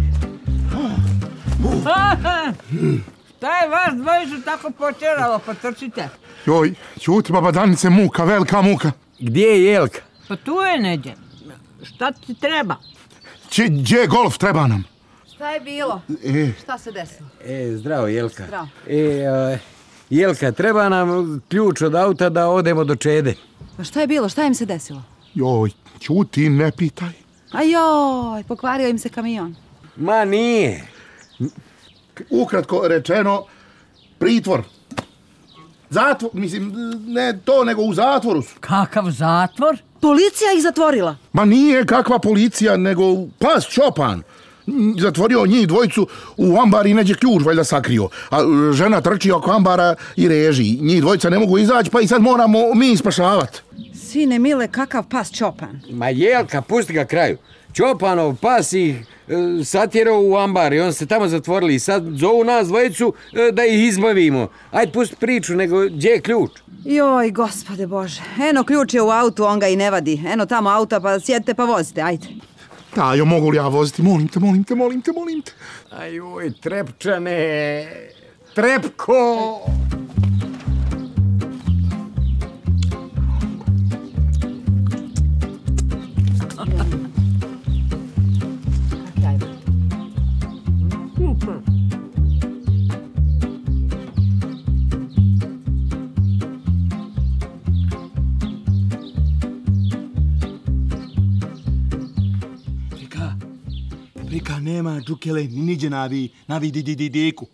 Šta je vas dvojicu tako počeralo, pa trčite? Joj, čuti, baba Danice, muka, velika muka. Gdje je Jelka? Pa tu je neđe. Šta ti treba? Gdje golf treba nam? Šta je bilo? E. Šta se desilo? E, zdravo, Jelka. Zdravo. E, uh, Jelka, treba nam ključ od auta da odemo do Čede. Pa šta je bilo? Šta im se desilo? Joj, čuti, ne pitaj. A joj, pokvario im se kamion. Ma nije. Ukratko rečeno, pritvor. Zatvor, mislim, ne to, nego u zatvoru su. Kakav zatvor? Policija ih zatvorila. Ma nije kakva policija, nego pas Čopan. Zatvorio njih dvojicu u ambar i neđe ključ valjda sakrio. A žena trči oko ambara i reži. Njih dvojica ne mogu izaći, pa i sad moramo mi spašavati. Sine Mile, kakav pas Čopan? Ma Jelka, pusti ga kraju. Čopanov pas ih e, satjerao u ambar i on se tamo zatvorili i sad zovu nas dvojicu e, da ih izbavimo. Ajde, pusti priču, nego gdje je ključ? Joj, gospode Bože. Eno, ključ je u autu, on ga i ne vadi. Eno tamo auta, pa sjedite pa vozite, ajde. Tajo, mogu li ja voziti? Molim te, molim te, molim te, molim te. Ajoj, Trepčane, Trepko! Prika nema džukele, ni niđe navi, navi di di di diku.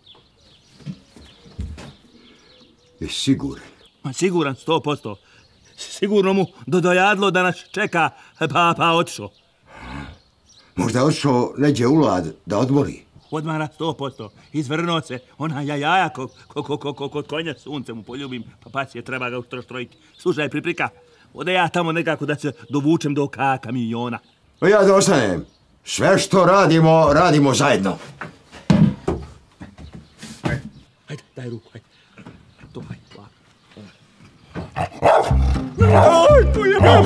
Jesi siguran? Ma siguran, sto posto. Sigurno mu do dojadlo da nas čeka, pa, pa otišao. Možda otišao neđe u lad da odmori. Odmara sto posto. Izvrnuo se, ona jajaja kod ko, ko, ko, ko, ko, konja sunce mu poljubim, pa pas je treba ga utroštrojiti. Slušaj, Priprika, ode ja tamo nekako da se dovučem do ka kamiona. Pa ja da ostanem. Sve što radimo, radimo zajedno. Ajde, ajde, daj ruku, ajde. To, ajde, lako. Aj, tu je baš!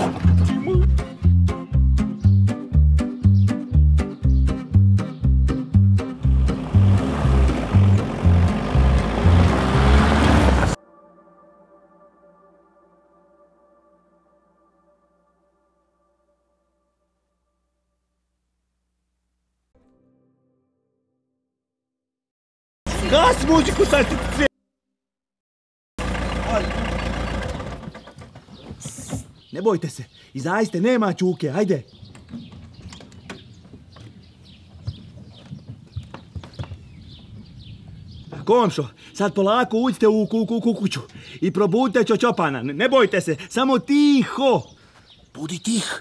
Gas muziku sad ti sve... Ne bojte se, izađite, nema Čuke, ajde. Komšo, sad polako uđite u kuću i probudite Čočopana. Ne bojte se, samo tiho. Budi tih.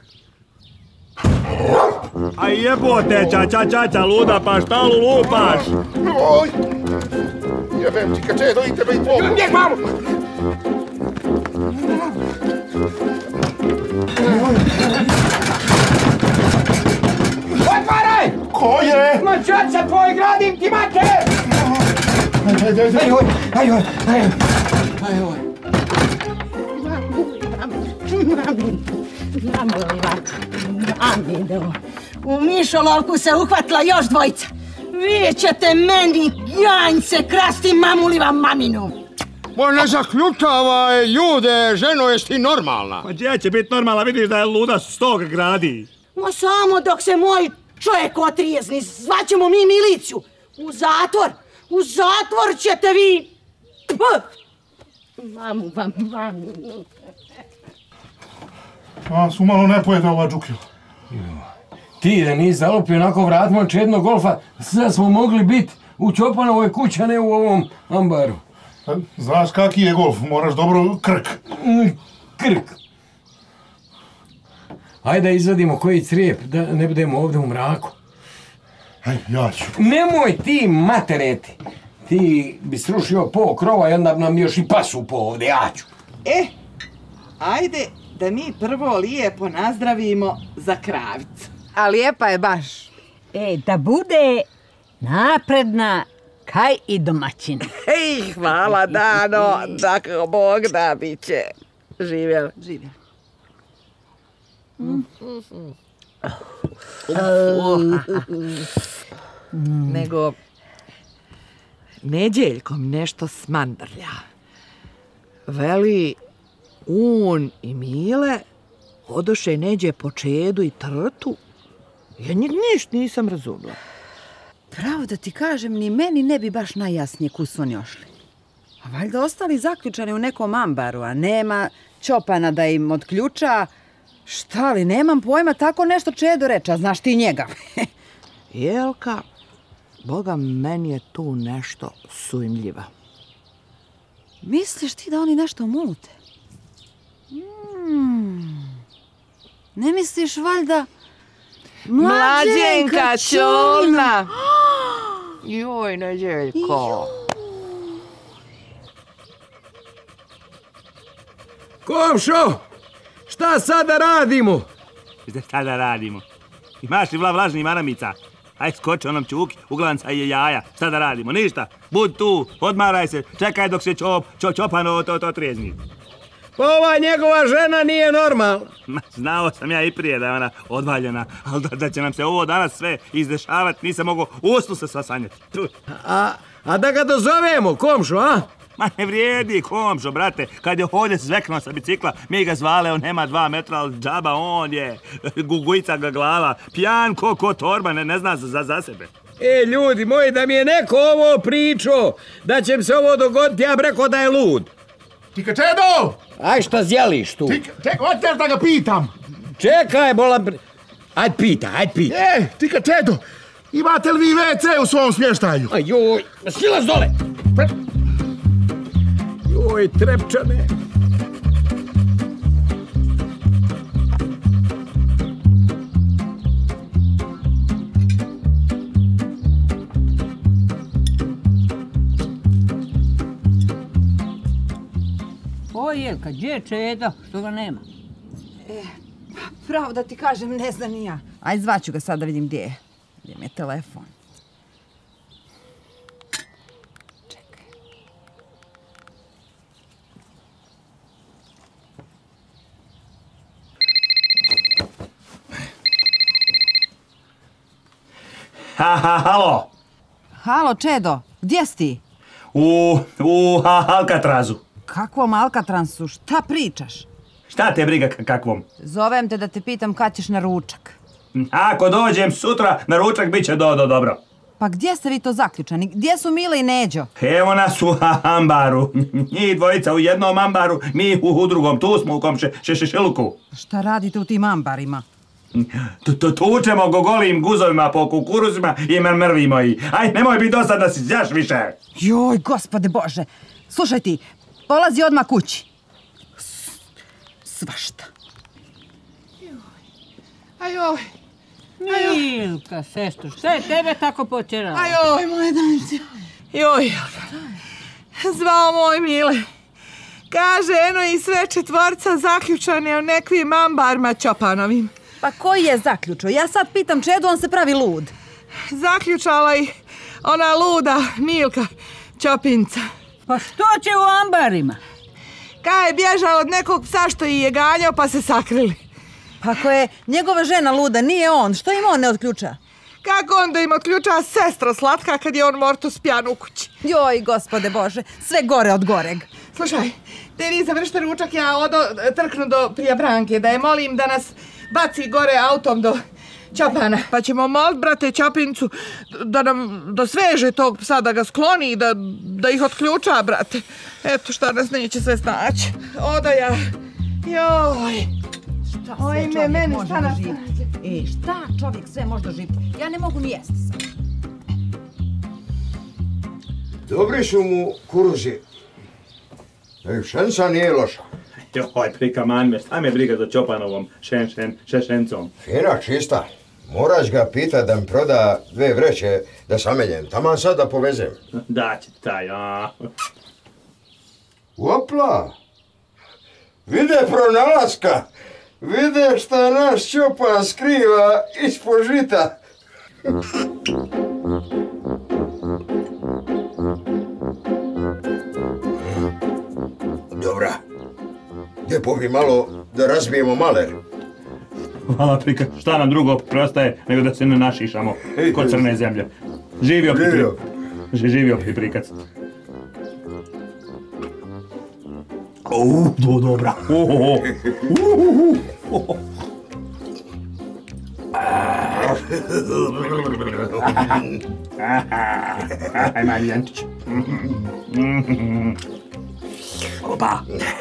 A jebote, čača, čača, luda, pa šta lupaš? Oj! Jebem ti, Kačedo, i tebe i tvogu. Bijeg, mamu! Otvaraj! Ko je? Ma čača tvoj, gradim ti mate! Ajde, ajde, ajde. Ajde, ajde, ajde. U mišolovku se uhvatila još dvojica. Vi ćete meni, janjce, krasti mamuliva maminu. Ma ne zaključavaj ljude, ženo, jesi ti normalna? Pa gdje će biti normalna, vidiš da je luda stog gradi. Ma samo dok se moj čovjek otrijezni, zvaćemo mi miliciju. U zatvor, u zatvor ćete vi. Mamu vam, mamu. A, su malo ne pojede ova džukila. Ti da nisi zalupio onako vrat momčednog golfa, sad smo mogli biti u Čopanovoj kući, a ne u ovom ambaru. Znaš kaki je golf, moraš dobro krk. Krk. Ajde da izvadimo koji crijep, da ne budemo ovdje u mraku. Aj, ja ću. Nemoj ti matereti. Ti bi srušio po krova i onda nam još i pasu po ovdje, ja ću. E, ajde da mi prvo lijepo nazdravimo za kravicu. A lijepa je baš. E, da bude napredna kaj i domaćin. Ej, hvala Dano, dakle, Bog da bit će. Živjel. Živjel. Nego, Neđeljkom nešto smandrlja. Veli, on i Mile odoše neđe po Čedu i Trtu. Ja njeg ništa nisam razumila. Pravo da ti kažem, ni meni ne bi baš najjasnije kud su oni ošli. A valjda ostali zaključani u nekom ambaru, a nema Čopana da im otključa. Šta li, nemam pojma, tako nešto Čedo reče, a znaš ti njega. Jelka, Boga, meni je tu nešto sumnjiva. Misliš ti da oni nešto mute? Hmm. Ne misliš valjda... Mlađenka čolna! Joj, Neđeljko. Komšo, šta sada radimo? Šta sada radimo? Imaš li vlav lažnih maramica? Aj skoči onom čuki, uglanca je jaja. Šta da radimo? Ništa. Bud tu, odmaraj se, čekaj dok se čop, čo, Čopano to, to trijezni. Pa ova njegova žena nije normalna. Ma, znao sam ja i prije da je ona odvaljena, ali da, da će nam se ovo danas sve izdešavati, nisam mogao usnu se sasanjati. A, a da ga dozovemo, komšo, a? Ma ne vrijedi, komšo, brate. Kad je ovdje zveknuo sa bicikla, mi ga zvale, on nema dva metra, ali džaba on je. Gugujica ga glava, pijan ko, ko torba, ne, ne zna za, za sebe. E, ljudi moji, da mi je neko ovo pričao, da će mi se ovo dogoditi, ja bi rekao da je lud. Ti Kačedo! Aj, šta zjeliš tu? Ti, čekaj, hoćeš da ga pitam. Čekaj, bolam... Ajde pita, ajde pita. E, ti Kačedo, imate li vi ve ce u svom smještaju? A joj, silaz dole! Joj, trepčane. O, Jelka, gdje je Čedo? Što ga nema? E, pravo da ti kažem, ne znam ni ja. Aj, zvaću ga sad da vidim gdje je. Gdje mi je telefon. Čekaj. Ha, ha, halo. Halo, Čedo, gdje si ti? U, u ha, Alcatrazu. Kakvom Alcatransu? Šta pričaš? Šta te briga kakvom? Zovem te da te pitam kad ćeš na ručak. Ako dođem sutra, na ručak bit će do, do dobro. Pa gdje ste vi to zaključani? Gdje su Mile i Neđo? Evo nas u ambaru. Njih dvojica u jednom ambaru, mi u, u drugom. Tu smo u kom še, še, šešiluku. Šta radite u tim ambarima? Tučemo gogolim guzovima po kukuruzima i mrmrvimo ih. Aj, nemoj biti dosta da si zjaš više. Joj, gospode Bože. Slušaj ti, polazi odmah kući. Svašta. Ajoj. Milka, sestro, šta je tebe tako potjeralo? Ajoj, moje danice. Joj, zvao moj Mile. Kaže, eno i sve četvorca zaključane u nekvim ambarima Ćopanovim. Pa koji je zaključao? Ja sad pitam Čedu, on se pravi lud. Zaključala i ona luda Milka Ćopinca. Pa što će u ambarima? Kaj je bježao od nekog psa što ih je ganjao pa se sakrili. Pa ako je njegova žena luda, nije on, što im on ne otključa? Kako onda im otključa sestra slatka kad je on mortos pijan u kući? Joj, gospode Bože, sve gore od goreg. Slušaj, te vi završite ručak, ja odo trknu do prije Branke, da je molim da nas baci gore autom do Ćopana. Pa ćemo molit, brate, Ćopincu da nam dosveže tog psa, da ga skloni, da, da ih otključa, brate. Eto šta nas neće sve snaći. Odo ja. Joj. Šta sve čovjek može doživjeti? E, šta čovjek sve može doživjeti? Ja ne mogu ni jesti sad. Dobri su mu kuruzi. I pšenca nije loša. Joj, prika man me, šta me briga za Ćopanovom šen, šen, šešencom? Fina, čista. Moraš ga pitat da mi proda dve vreće da samenjem. Taman sad da povezem. Da će taj, a... Opla! Vide pronalaska! Vide šta naš Ćopan skriva ispod žita. Dobra. Gdje povi malo da razbijemo maler. Hvala, prika, šta nam drugo preostaje nego da se ne našišamo kod crne zemlje. Živio Piprikac. Živio Piprikac. Uuu, do, dobra. Uhuhu. Uhuhu. Aj, Marijančić. Opa.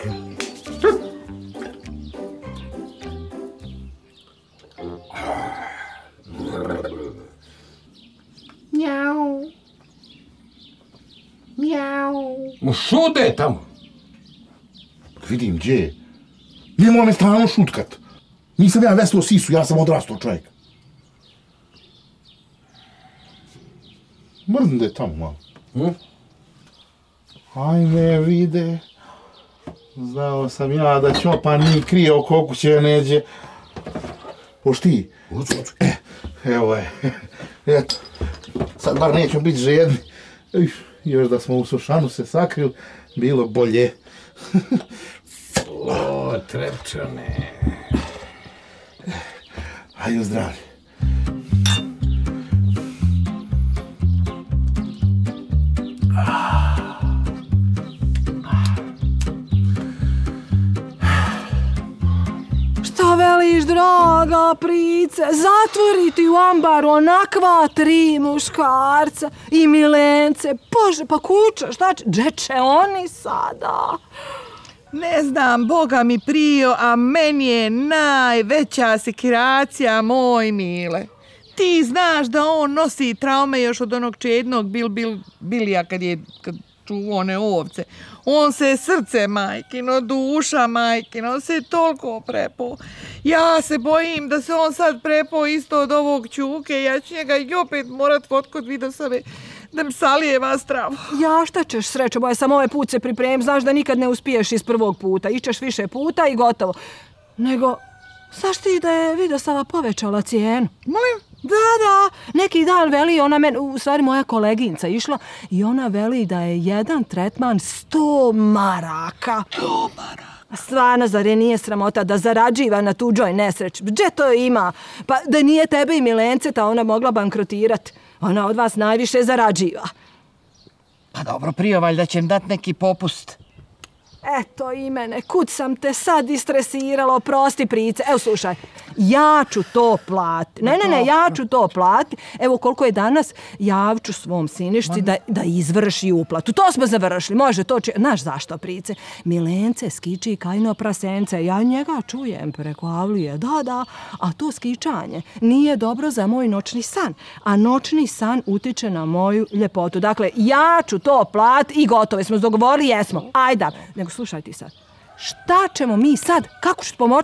Mjau. Mjau. Ma što da je tamo? Vidim, gdje je? Nije mora me strano šutkat. Nisam ja veslo sisu, ja sam odrastao čovjek. Mrzim da je tamo malo. Hm? Ajme, vide. Znao sam ja da Ćopan nije krije oko kuće neđe. Oš ti? Ucu, ucu. E, evo je. Eto. Sad bar nećemo biti žedni. Još da smo u Sušanu se sakrili, bilo bolje. O, trepčane. Hajde u zdravlje. Šta veliš, draga price? Zatvori ti u ambaru onakva tri muškarca i milence. Bože, pa kuća, šta će? Gdje će oni sada? Ne znam, Boga mi prio, a meni je najveća sekiracija, moj Mile. Ti znaš da on nosi traume još od onog čednog bil, bil, bilija kad je kad čuo one ovce. On se srce majkino, duša majkino, on se toliko prepo. Ja se bojim da se on sad prepo isto od ovog Ćuke. Ja ću njega i opet morat fotkot, vidio sam je da mi salijeva stravo. Ja, šta ćeš, srećo moja, sam ovaj put se pripremim, znaš da nikad ne uspiješ iz prvog puta, išćeš više puta i gotovo. Nego, znaš ti da je Vidosava povećala cijenu? Molim? Da, da, neki dan veli, ona men, u stvari moja koleginca išla i ona veli da je jedan tretman sto maraka. Sto maraka? Stvarno, zar je nije sramota da zarađiva na tuđoj nesreći? Gdje to ima? Pa da nije tebe i Milenceta ona mogla bankrotirati. Ona od vas najviše zarađiva. Pa dobro, prije valjda će im dati neki popust. Eto i mene, kud sam te sad istresirala, oprosti price. Evo slušaj, ja ću to plati. Ne, ne, ne, ja ću to plati. Evo koliko je danas, javću svom sinišci da, da izvrši uplatu. To smo završili, može to či... Znaš zašto price? Milence skiči kajno prasence, ja njega čujem preko avlije, da, da. A to skičanje nije dobro za moj noćni san. A noćni san utiče na moju ljepotu. Dakle, ja ću to plati i gotovo. Smo dogovorili, jesmo. Ajde, nego slušaj ti sad. Šta ćemo mi sad? Kako ću ti pomoći?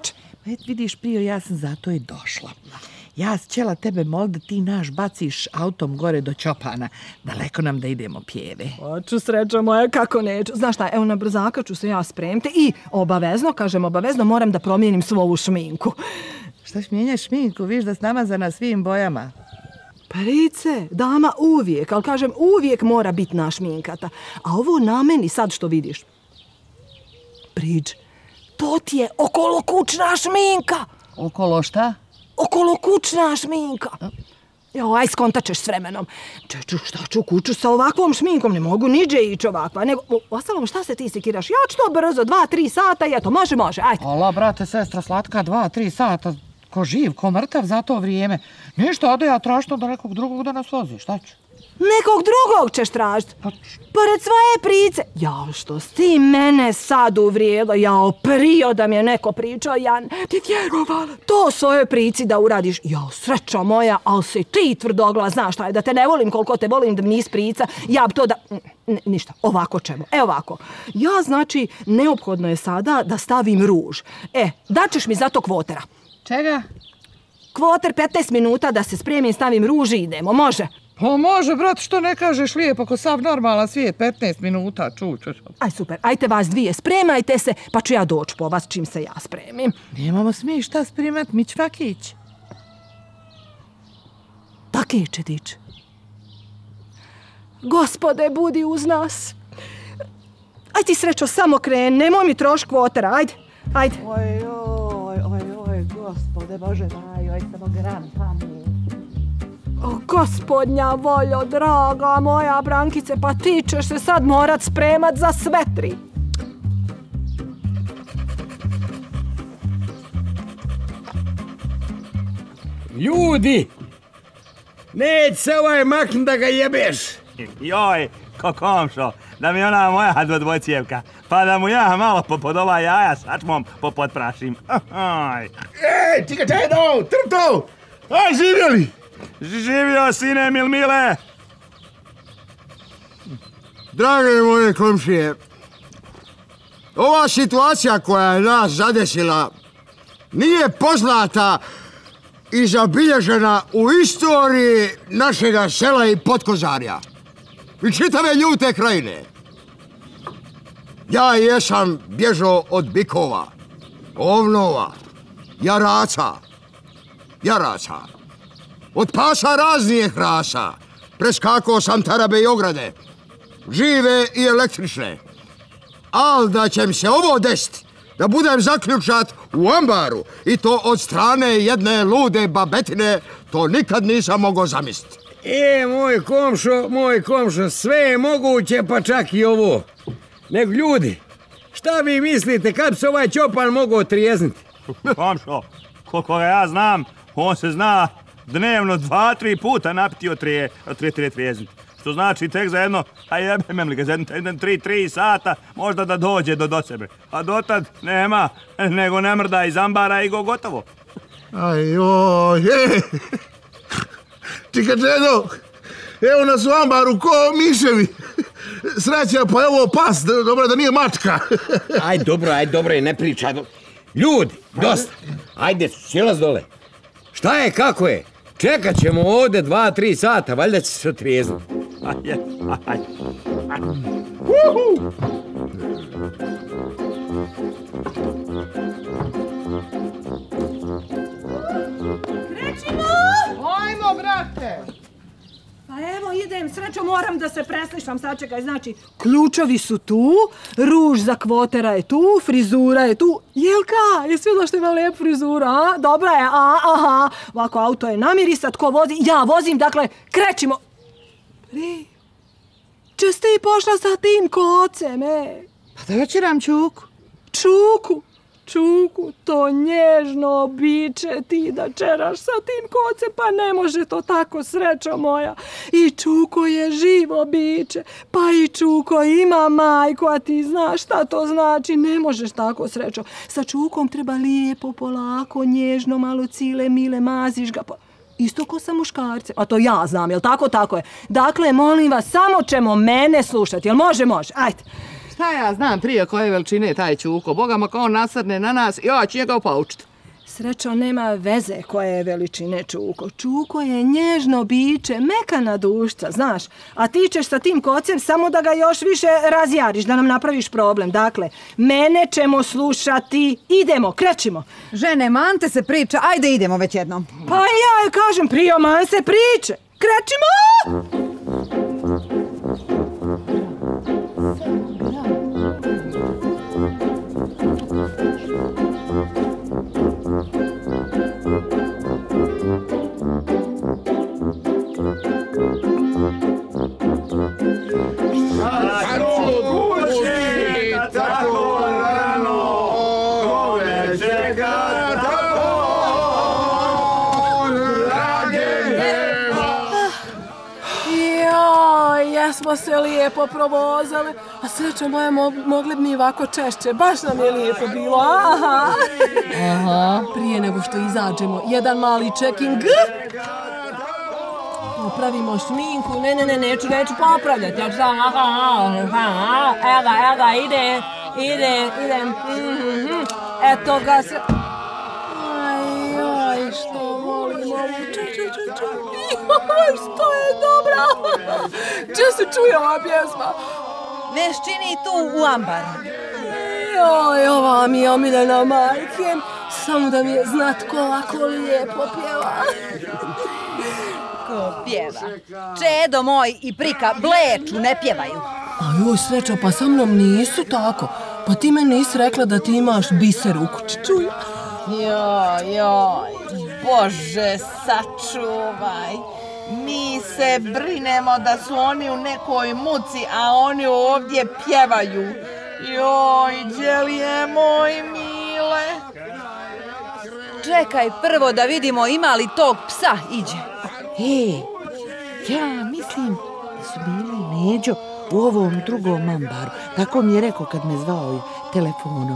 Et vidiš, Prijo, ja sam zato i došla. Ja ćela tebe mol da ti naš baciš autom gore do Ćopana. Daleko nam da idemo pjeve. Hoću, sreća moja, kako neću. Znaš šta, evo na brzaka ću se ja spremiti i obavezno, kažem obavezno, moram da promijenim svoju šminku. Šta mijenjaš šminku? Viš da s namazana svim bojama. Price, dama uvijek, ali kažem uvijek mora biti našminkata. A ovo na meni sad što vidiš. Priđ, to ti je okolokućna šminka. Okolo šta? Okolokućna šminka. Jo, aj skontačeš s vremenom. Čeču, šta ću kuću sa ovakvom šminkom? Ne mogu niđe ići ovakva. Nego, ostalom, šta se ti sikiraš? Ja ću to brzo, dva, tri sata i eto, može, može, ajde. Ola, brate, sestra slatka, dva, tri sata. Ko živ, ko mrtav za to vrijeme. Ništa, ode ja tražim da nekog drugog da nas vozi, šta ću? Nekog drugog ćeš tražiti? Pored svoje Price. Ja, što si ti mene sad uvrijelo, ja Prijo da mi je neko pričao, ja ti vjerovala. To svoje Prici da uradiš. Ja, sreća moja, ali si ti tvrdogla, znaš šta je, da te ne volim koliko te volim, da mi nis Prica, ja bi to da... N ništa, ovako ćemo, e ovako. Ja, znači, neophodno je sada da stavim ruž. E, daćeš mi zato kvotera. Čega? Kvoter petnaest minuta da se spremim, stavim ruž i idemo, može? Pa može, brat, što ne kažeš lijepo, ko sav normalan svijet, petnaest minuta, čučeš. Aj, super, ajte vas dvije, spremajte se, pa ću ja doći po vas čim se ja spremim. Nemamo smije šta spremat, mi čvakić. Takiće, dić. Gospode, budi uz nas. Aj ti srećo, samo kren, nemoj mi troš kvotera, ajde, ajde. Oj, oj, oj, oj, gospode, Bože, daj, oj, samo gram tamo. O, gospodnja voljo, draga moja Brankice, pa ti ćeš se sad morat spremat za sve tri. Ljudi! Neć se ovaj makn da ga jebeš! Joj, ko komšo, da mi ona moja dvodvojcijevka, pa da mu ja malo pod ova jaja sačmom popotprašim. Ej, čika čajdo, trpto! Aj, živjeli! Živio, sine mil mile! Drage moje komšije, ova situacija koja je nas zadesila nije poznata i zabilježena u istoriji našega sela i Potkozarja i čitave ljute krajine. Ja jesam bježao od bikova, ovnova, jaraca, jaraca. Od pasa raznih rasa. Preskakao sam tarabe i ograde. Žive i električne. Al da će mi se ovo desiti, da budem zaključat u ambaru i to od strane jedne lude babetine, to nikad nisam mogao zamisliti. E, moj komšo, moj komšo, sve je moguće, pa čak i ovo. Nego ljudi, šta vi mislite, kad bi se ovaj Ćopan mogao trijezniti? Komšo, koliko ga ja znam, on se zna dnevno dva, tri puta napiti od trije, od trije, trije trijezniti. Što znači tek za jedno, a jebem li ga, za jedno tri, tri sata možda da dođe do, do sebe. A dotad nema, nego ne mrda iz ambara i go gotovo. Ajoj, ej! Čika Džedo, evo nas u ambaru ko miševi. Sreća, pa evo pas, dobro da nije mačka. Aj, dobro, aj, dobro, ne pričaj. Ljudi, dosta. Ajde, silaz dole. Šta je, kako je? Čekat ćemo ovdje dva, tri sata, valjda će se otrijezniti. Ajde, ajde. Krećimo! Ajmo, brate! Pa evo idem, srećo moram da se preslišam, sačekaj, znači ključevi su tu, ruž za kvotera je tu, frizura je tu. Jelka, jesi vidjela što ima lijep frizura, a? Dobra je, a, aha. Ovako, auto je namirisat, ko vozi? Ja vozim, dakle, krećimo. Pri, češ ti pošla sa tim kocem, e? Pa da večeram Čuku. Čuku? Čuku, to nježno biće ti da čeraš sa tim kocem, pa ne može to tako, srećo moja. I Čuko je živo biće, pa i Čuko ima majku, a ti znaš šta to znači, ne možeš tako, srećo. Sa Čukom treba lijepo, polako, nježno, malo cile, mile, maziš ga, pa... Isto ko sa muškarcem, a to ja znam, jel tako, tako je. Dakle, molim vas, samo ćemo mene slušati, jel može, može, ajde. Šta ja znam prije koje veličine taj Čuko, Boga ma kao on nasrne na nas, ja ću njega opaučiti. Srećo, nema veze koje je veličine Čuko. Čuko je nježno biće, mekana dušca, znaš. A ti ćeš sa tim kocem samo da ga još više razjariš, da nam napraviš problem. Dakle, mene ćemo slušati. Idemo, krećimo. Žene, mante se priča, ajde idemo već jednom. Pa ja joj kažem, prio man se priče. Krećimo! Smo se lijepo provozali, a srećo moja, mogli bi mi ovako češće, baš nam je lijepo bilo, aha. Aha. Prije nego što izađemo, jedan mali checking. Popravimo šminku, ne, ne, ne, neću, neću popravljati, ja ću sam, aha, aha, evo ga, evo ga, ide, ide, ide, mm-hmm. Eto ga se, aj, aj, što volim ovu, ču, ču, ču, ču. Joj, što je dobra! Če se čuje ova pjesma? Neš čini tu u ambaru. Joj, ova mi je omiljena, majke. Samo da mi je znat ko ovako lijepo pjeva. Ko pjeva? Čedo moj i Prika bleču, ne pjevaju. A joj, Srećo, pa sa mnom nisu tako. Pa ti meni nisi rekla da ti imaš biser u kući, čuj. Joj, joj, Bože, sačuvaj. Mi se brinemo da su oni u nekoj muci, a oni ovdje pjevaju. Joj, Đelije moj mile. Čekaj prvo da vidimo ima li tog psa, iđe. E, ja mislim da su bili Neđo u ovom drugom ambaru. Tako mi je rekao kad me zvao telefonom.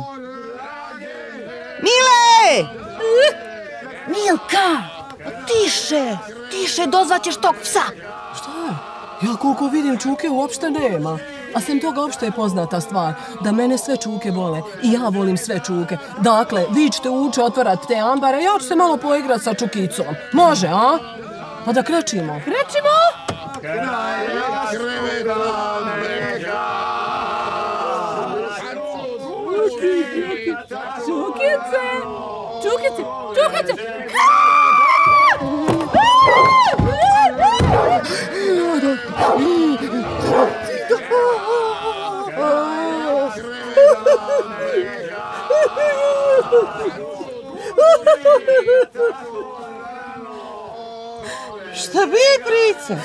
Mile! Milka! Tiše, tiše, dozvaćeš tog psa. Šta je? Ja koliko vidim Čuke uopšte nema. A sem toga uopšte je poznata stvar, da mene sve Čuke vole i ja volim sve Čuke. Dakle, vi ćete uče otvarati te ambare, ja ću se malo poigrat sa Čukicom. Može, a? Pa da krećimo. Krećimo! Čukice! Čukice! Čukice! Šta bi, Price?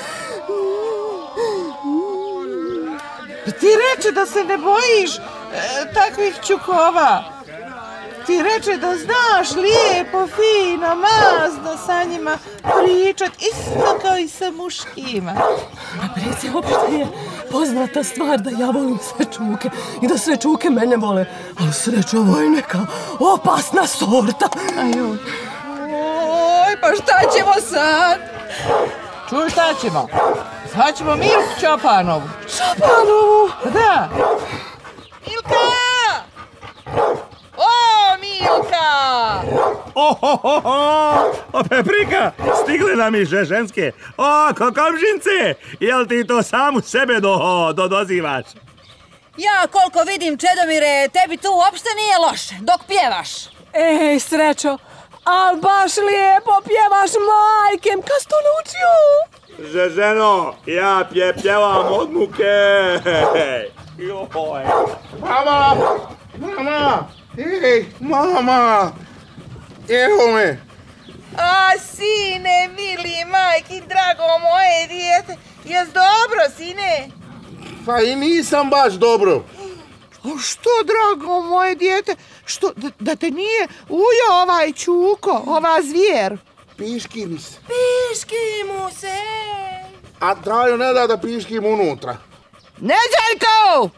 Ti reče da se ne bojiš e, takvih čukova. Ti reče da znaš lijepo, fino, mazno sa njima pričat, isto kao i sa muškima. Pa Price, opšte je poznata stvar da ja volim sve Čuke i da sve Čuke mene vole. Ali Srećo, ovo je neka opasna sorta. Ajoj. Oj, pa šta ćemo sad? Čuj, šta ćemo? Sad ćemo Milku Čopanovu. Čopanovu? Da. Milka! O, Milka! Ohohoho! O, Prika, stigle nam i ženske. O, kokomžince! Jel ti to samu sebe do, do, dozivaš? Ja koliko vidim, Čedomire, tebi tu uopšte nije loše, dok pjevaš. Ej, Srećo, al baš lijepo pjevaš, majkem, kad si to naučio? Že, ženo, ja pje, pjevam od muke. Joj. Mama! Mama! Ej, mama! Evo me! A, sine, mili, majki, drago moje dijete, jes dobro, sine? Pa i nisam baš dobro. A što, drago moje dijete, što, da, da te nije ujeo ovaj Čuko, ova zvijer? Piški mi se. Piški mu se. A Trajo ne da da piškim unutra. Neđeljko!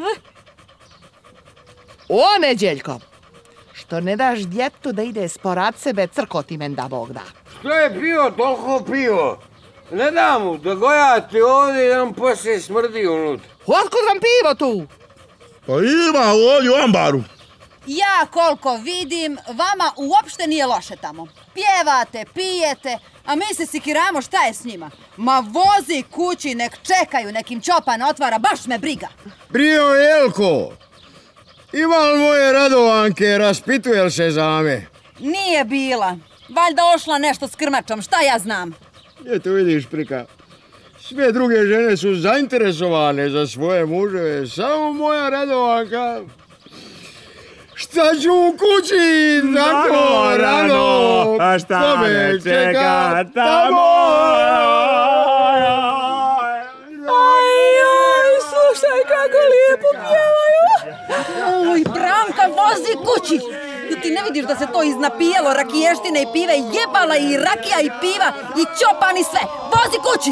O, Neđeljko, što ne daš djetu da ide sporad sebe crkoti men da Bog da. Što je pio, toliko pio? Ne da mu, da gojati ovdje i nam poslije smrdi unutra. Otkud vam pivo tu? Pa ima ovdje u ambaru. Ja koliko vidim, vama uopšte nije loše tamo. Pjevate, pijete, a mi se sikiramo šta je s njima. Ma vozi kući, nek čekaju, nekim Čopan otvara, baš me briga. Brio Jelko, ima li moje Radovanke, raspituje li se za me? Nije bila. Valjda ošla nešto s krmačom, šta ja znam? Eto vidiš, Prika, sve druge žene su zainteresovane za svoje muževe, samo moja Radovanka... Šta ću u kući, tako rano, a šta me čeka tamo? Aj, aj, slušaj kako lijepo pjevaju. Oj, Branka, vozi kući. Ti ne vidiš da se to iznapijelo rakiještine i pive, jebala i rakija i piva i Čopan i sve. Vozi kući!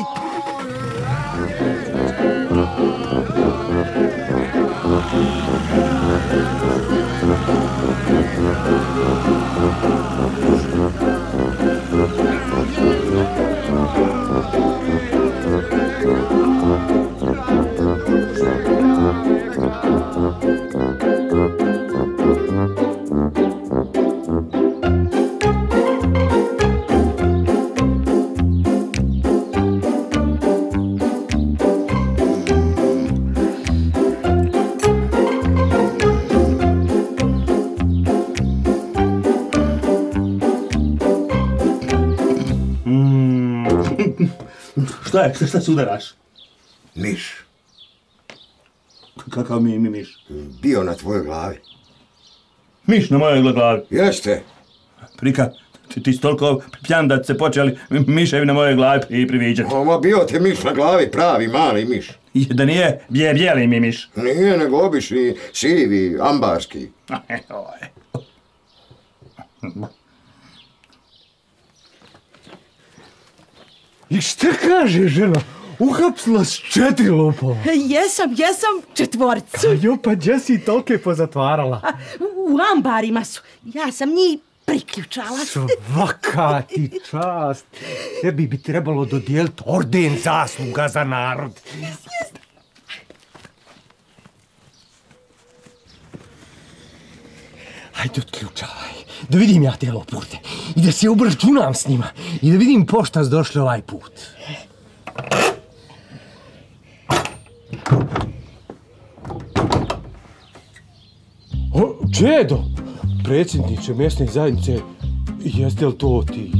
Šta je? Šta se udaraš? Miš. Kakav mi, mi miš? Bio na tvojoj glavi. Miš na mojoj glavi? Jeste. Prika, ti, ti si toliko pjan da se počeli miševi na mojoj glavi i priviđati. Oma, bio te miš na glavi, pravi, mali miš. I da nije bje, bijeli mi miš? Nije, nego obični, sivi, ambarski. I šta kaže žena? Uhapsila s četiri lopova. Jesam, jesam četvoricu. Jo, pa gdje si tolke pozatvarala? U ambarima su. Ja sam njih priključala. Svaka ti čast. Tebi bi trebalo dodijeliti orden zasluga za narod. Hajde, otključavaj. Da vidim ja te lopurte. I da se obračunam s njima. I da vidim pošta došli ovaj put. O, Čedo, predsjedniče mjesne zajednice, jeste li to ti?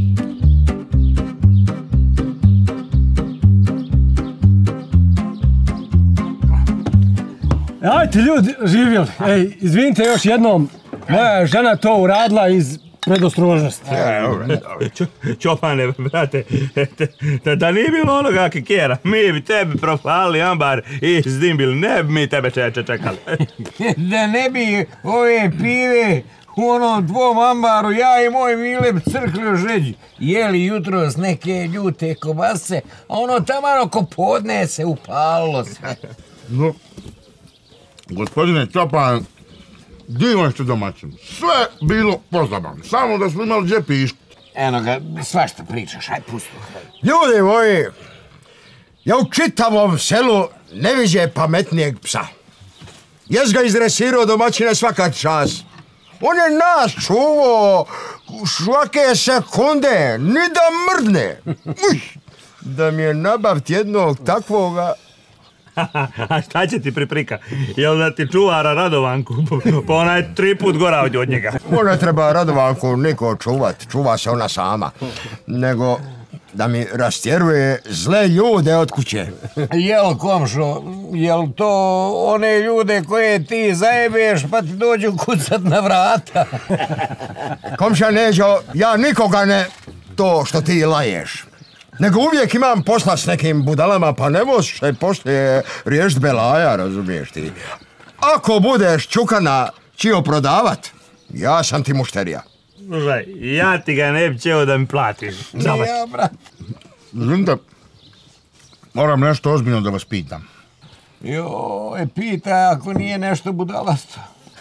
Ajte ljudi, živjeli. Ej, izvinite još jednom, moja žena to uradila iz predostrožnosti. Čopane, brate, da, da nije bilo onoga kikera, mi bi tebi propalili ambar i zdimbili, ne bi mi tebe čeče čekali. Da ne bi ove pive u onom dvom ambaru, ja i moj Mile crkli o žeđi, jeli jutros neke ljute kobase, a ono tamo oko podne se upalilo sve. No, gospodine Čopan, divan ste domaćin. Sve bilo pozabavno, samo da smo imali gdje pišti. Eno ga, svašta pričaš, aj pusti. Ljudi moji, ja u čitavom selu ne viđe pametnijeg psa. Jes ga izresirao domaćine svaka čas. On je nas čuvao svake sekunde, ni da mrdne. Uj, da mi je nabaviti jednog takvoga. A šta će ti priprika? Jel da ti čuvara Radovanku? Pa ona je tri put gora od njega. Ne treba Radovanku niko čuvat, čuva se ona sama. Nego da mi rastjeruje zle ljude od kuće. Jel, komšo, jel to one ljude koje ti zajebeš pa ti dođu kucat na vrata? Komša Neđo, ja nikoga ne to što ti laješ. Nego uvijek imam posla s nekim budalama, pa ne možeš se poslije riješiti belaja, razumiješ ti. Ako budeš čukana čio prodavat, ja sam ti mušterija. Slušaj, ja ti ga ne bi čeo da mi platiš. Ja, brat. Znate, moram nešto ozbiljno da vas pitam. Joj, pita ako nije nešto budalasto.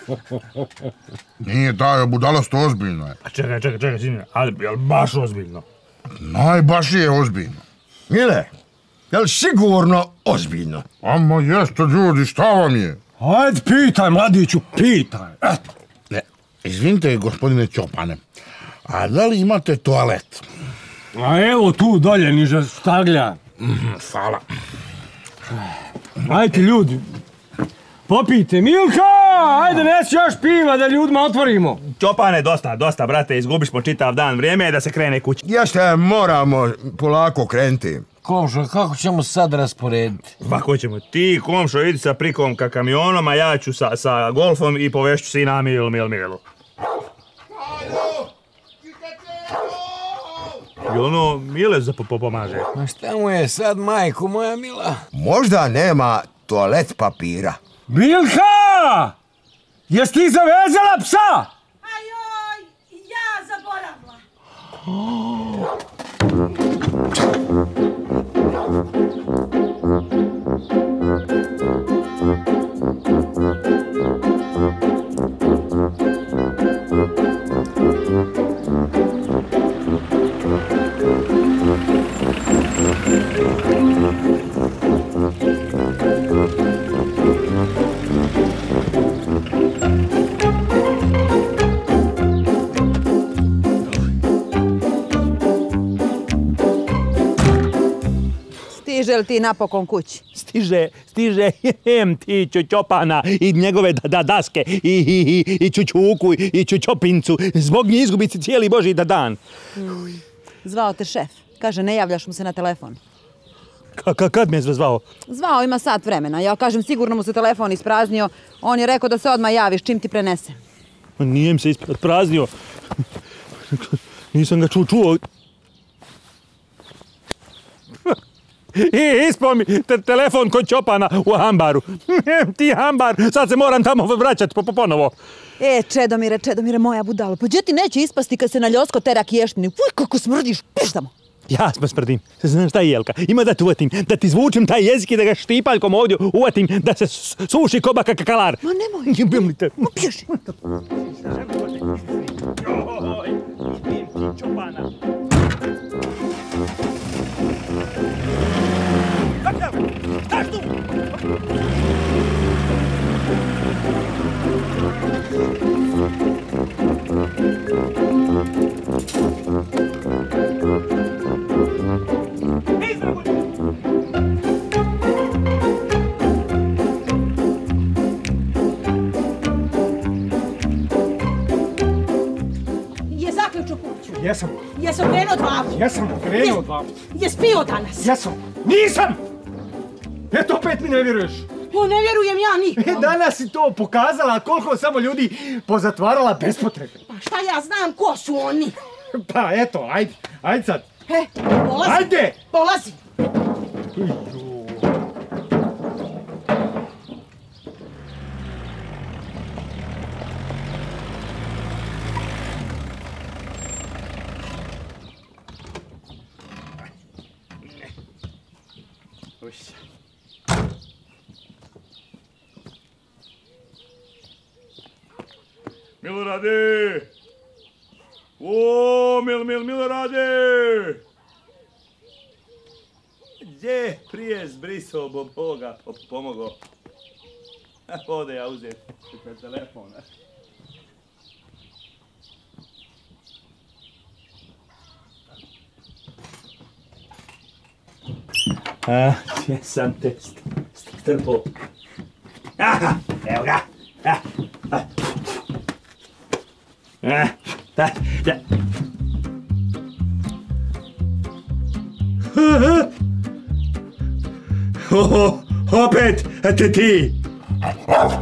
Nije taj budalasto ozbiljno je. A čekaj, čekaj, čekaj, sine, ali jel baš ozbiljno? Najbaš je ozbiljno. Mile, jel sigurno ozbiljno? Amo jeste ljudi, šta vam je? Ajde, pitaj, mladiću, pitaj. Ne, Izvinite, gospodine Ćopane, a da li imate toalet? A evo tu dolje, niža štaglja. Hvala. Ajde ljudi, popijte. Milka, ajde nesi još piva da ljudima otvorimo. Ćopane, dosta, dosta, brate, izgubišmo čitav dan. Vrijeme je da se krene kući. Jeste, moramo polako krenuti. Komšo, kako ćemo sad rasporediti? Pa ko ćemo? Ti, komšo, idi sa prikom ka kamionom, a ja ću sa, sa golfom i povešću sina Mil, Mil, Milu. I ono, Mile za pomaže. Ma šta mu je sad, majko moja mila? Možda nema toalet papira. Milka! Jesi ti zavezala psa? Ajoj, ja zaboravila. Stiže li ti napokon kući? Stiže, stiže, hem ti Ćopana i njegove da, daske i, i, i, i Čučuku i Čučopincu. Zbog njih izgubiti cijeli božji da dan. Hmm. Zvao te šef. Kaže, ne javljaš mu se na telefon. Ka, kad me je zvao? Zvao, ima sat vremena. Ja kažem, sigurno mu se telefon ispraznio. On je rekao da se odmah javiš čim ti prenese. Nije mi se ispraznio. Nisam ga čuo, čuo. I ispao mi te, telefon kod Ćopana u ambaru. Ti ambar, sad se moram tamo vraćati po, po, ponovo. E, Čedomire, Čedomire, moja budalo, pa gdje ti neće ispasti kad se na ljosko tera kještini? Uj, kako smrdiš, piš tamo. Ja smo smrdim. Znaš šta je, Jelka? Ima da te uvatim, da ti zvučim taj jezik i da ga štipaljkom ovdje uvatim, da se suši koba kakalar. Ma nemoj. Ljubim te. Ma pješi. Ćopana. Staš tu! Je zaključio kuću? Jesam. Jes okrenuo dvavu? Jesam okrenuo dvavu. Jes pio danas? Jesam. Nisam! Eto, opet mi ne vjeruješ. O, ne vjerujem ja nikom. E, danas si to pokazala koliko samo ljudi pozatvarala bespotrebno. Pa šta ja znam ko su oni? Pa eto, ajde, ajde sad. E, polazi. Ajde! Polazi. Milorade! O, Mil, Mil, Milorade! Gdje prije zbrisao Boga pomogao? Ode ja uzeti telefon. A, gdje sam te strpao? Aha, evo ga! Ah, ah. Ah, da, da. Oh, opet, te ti!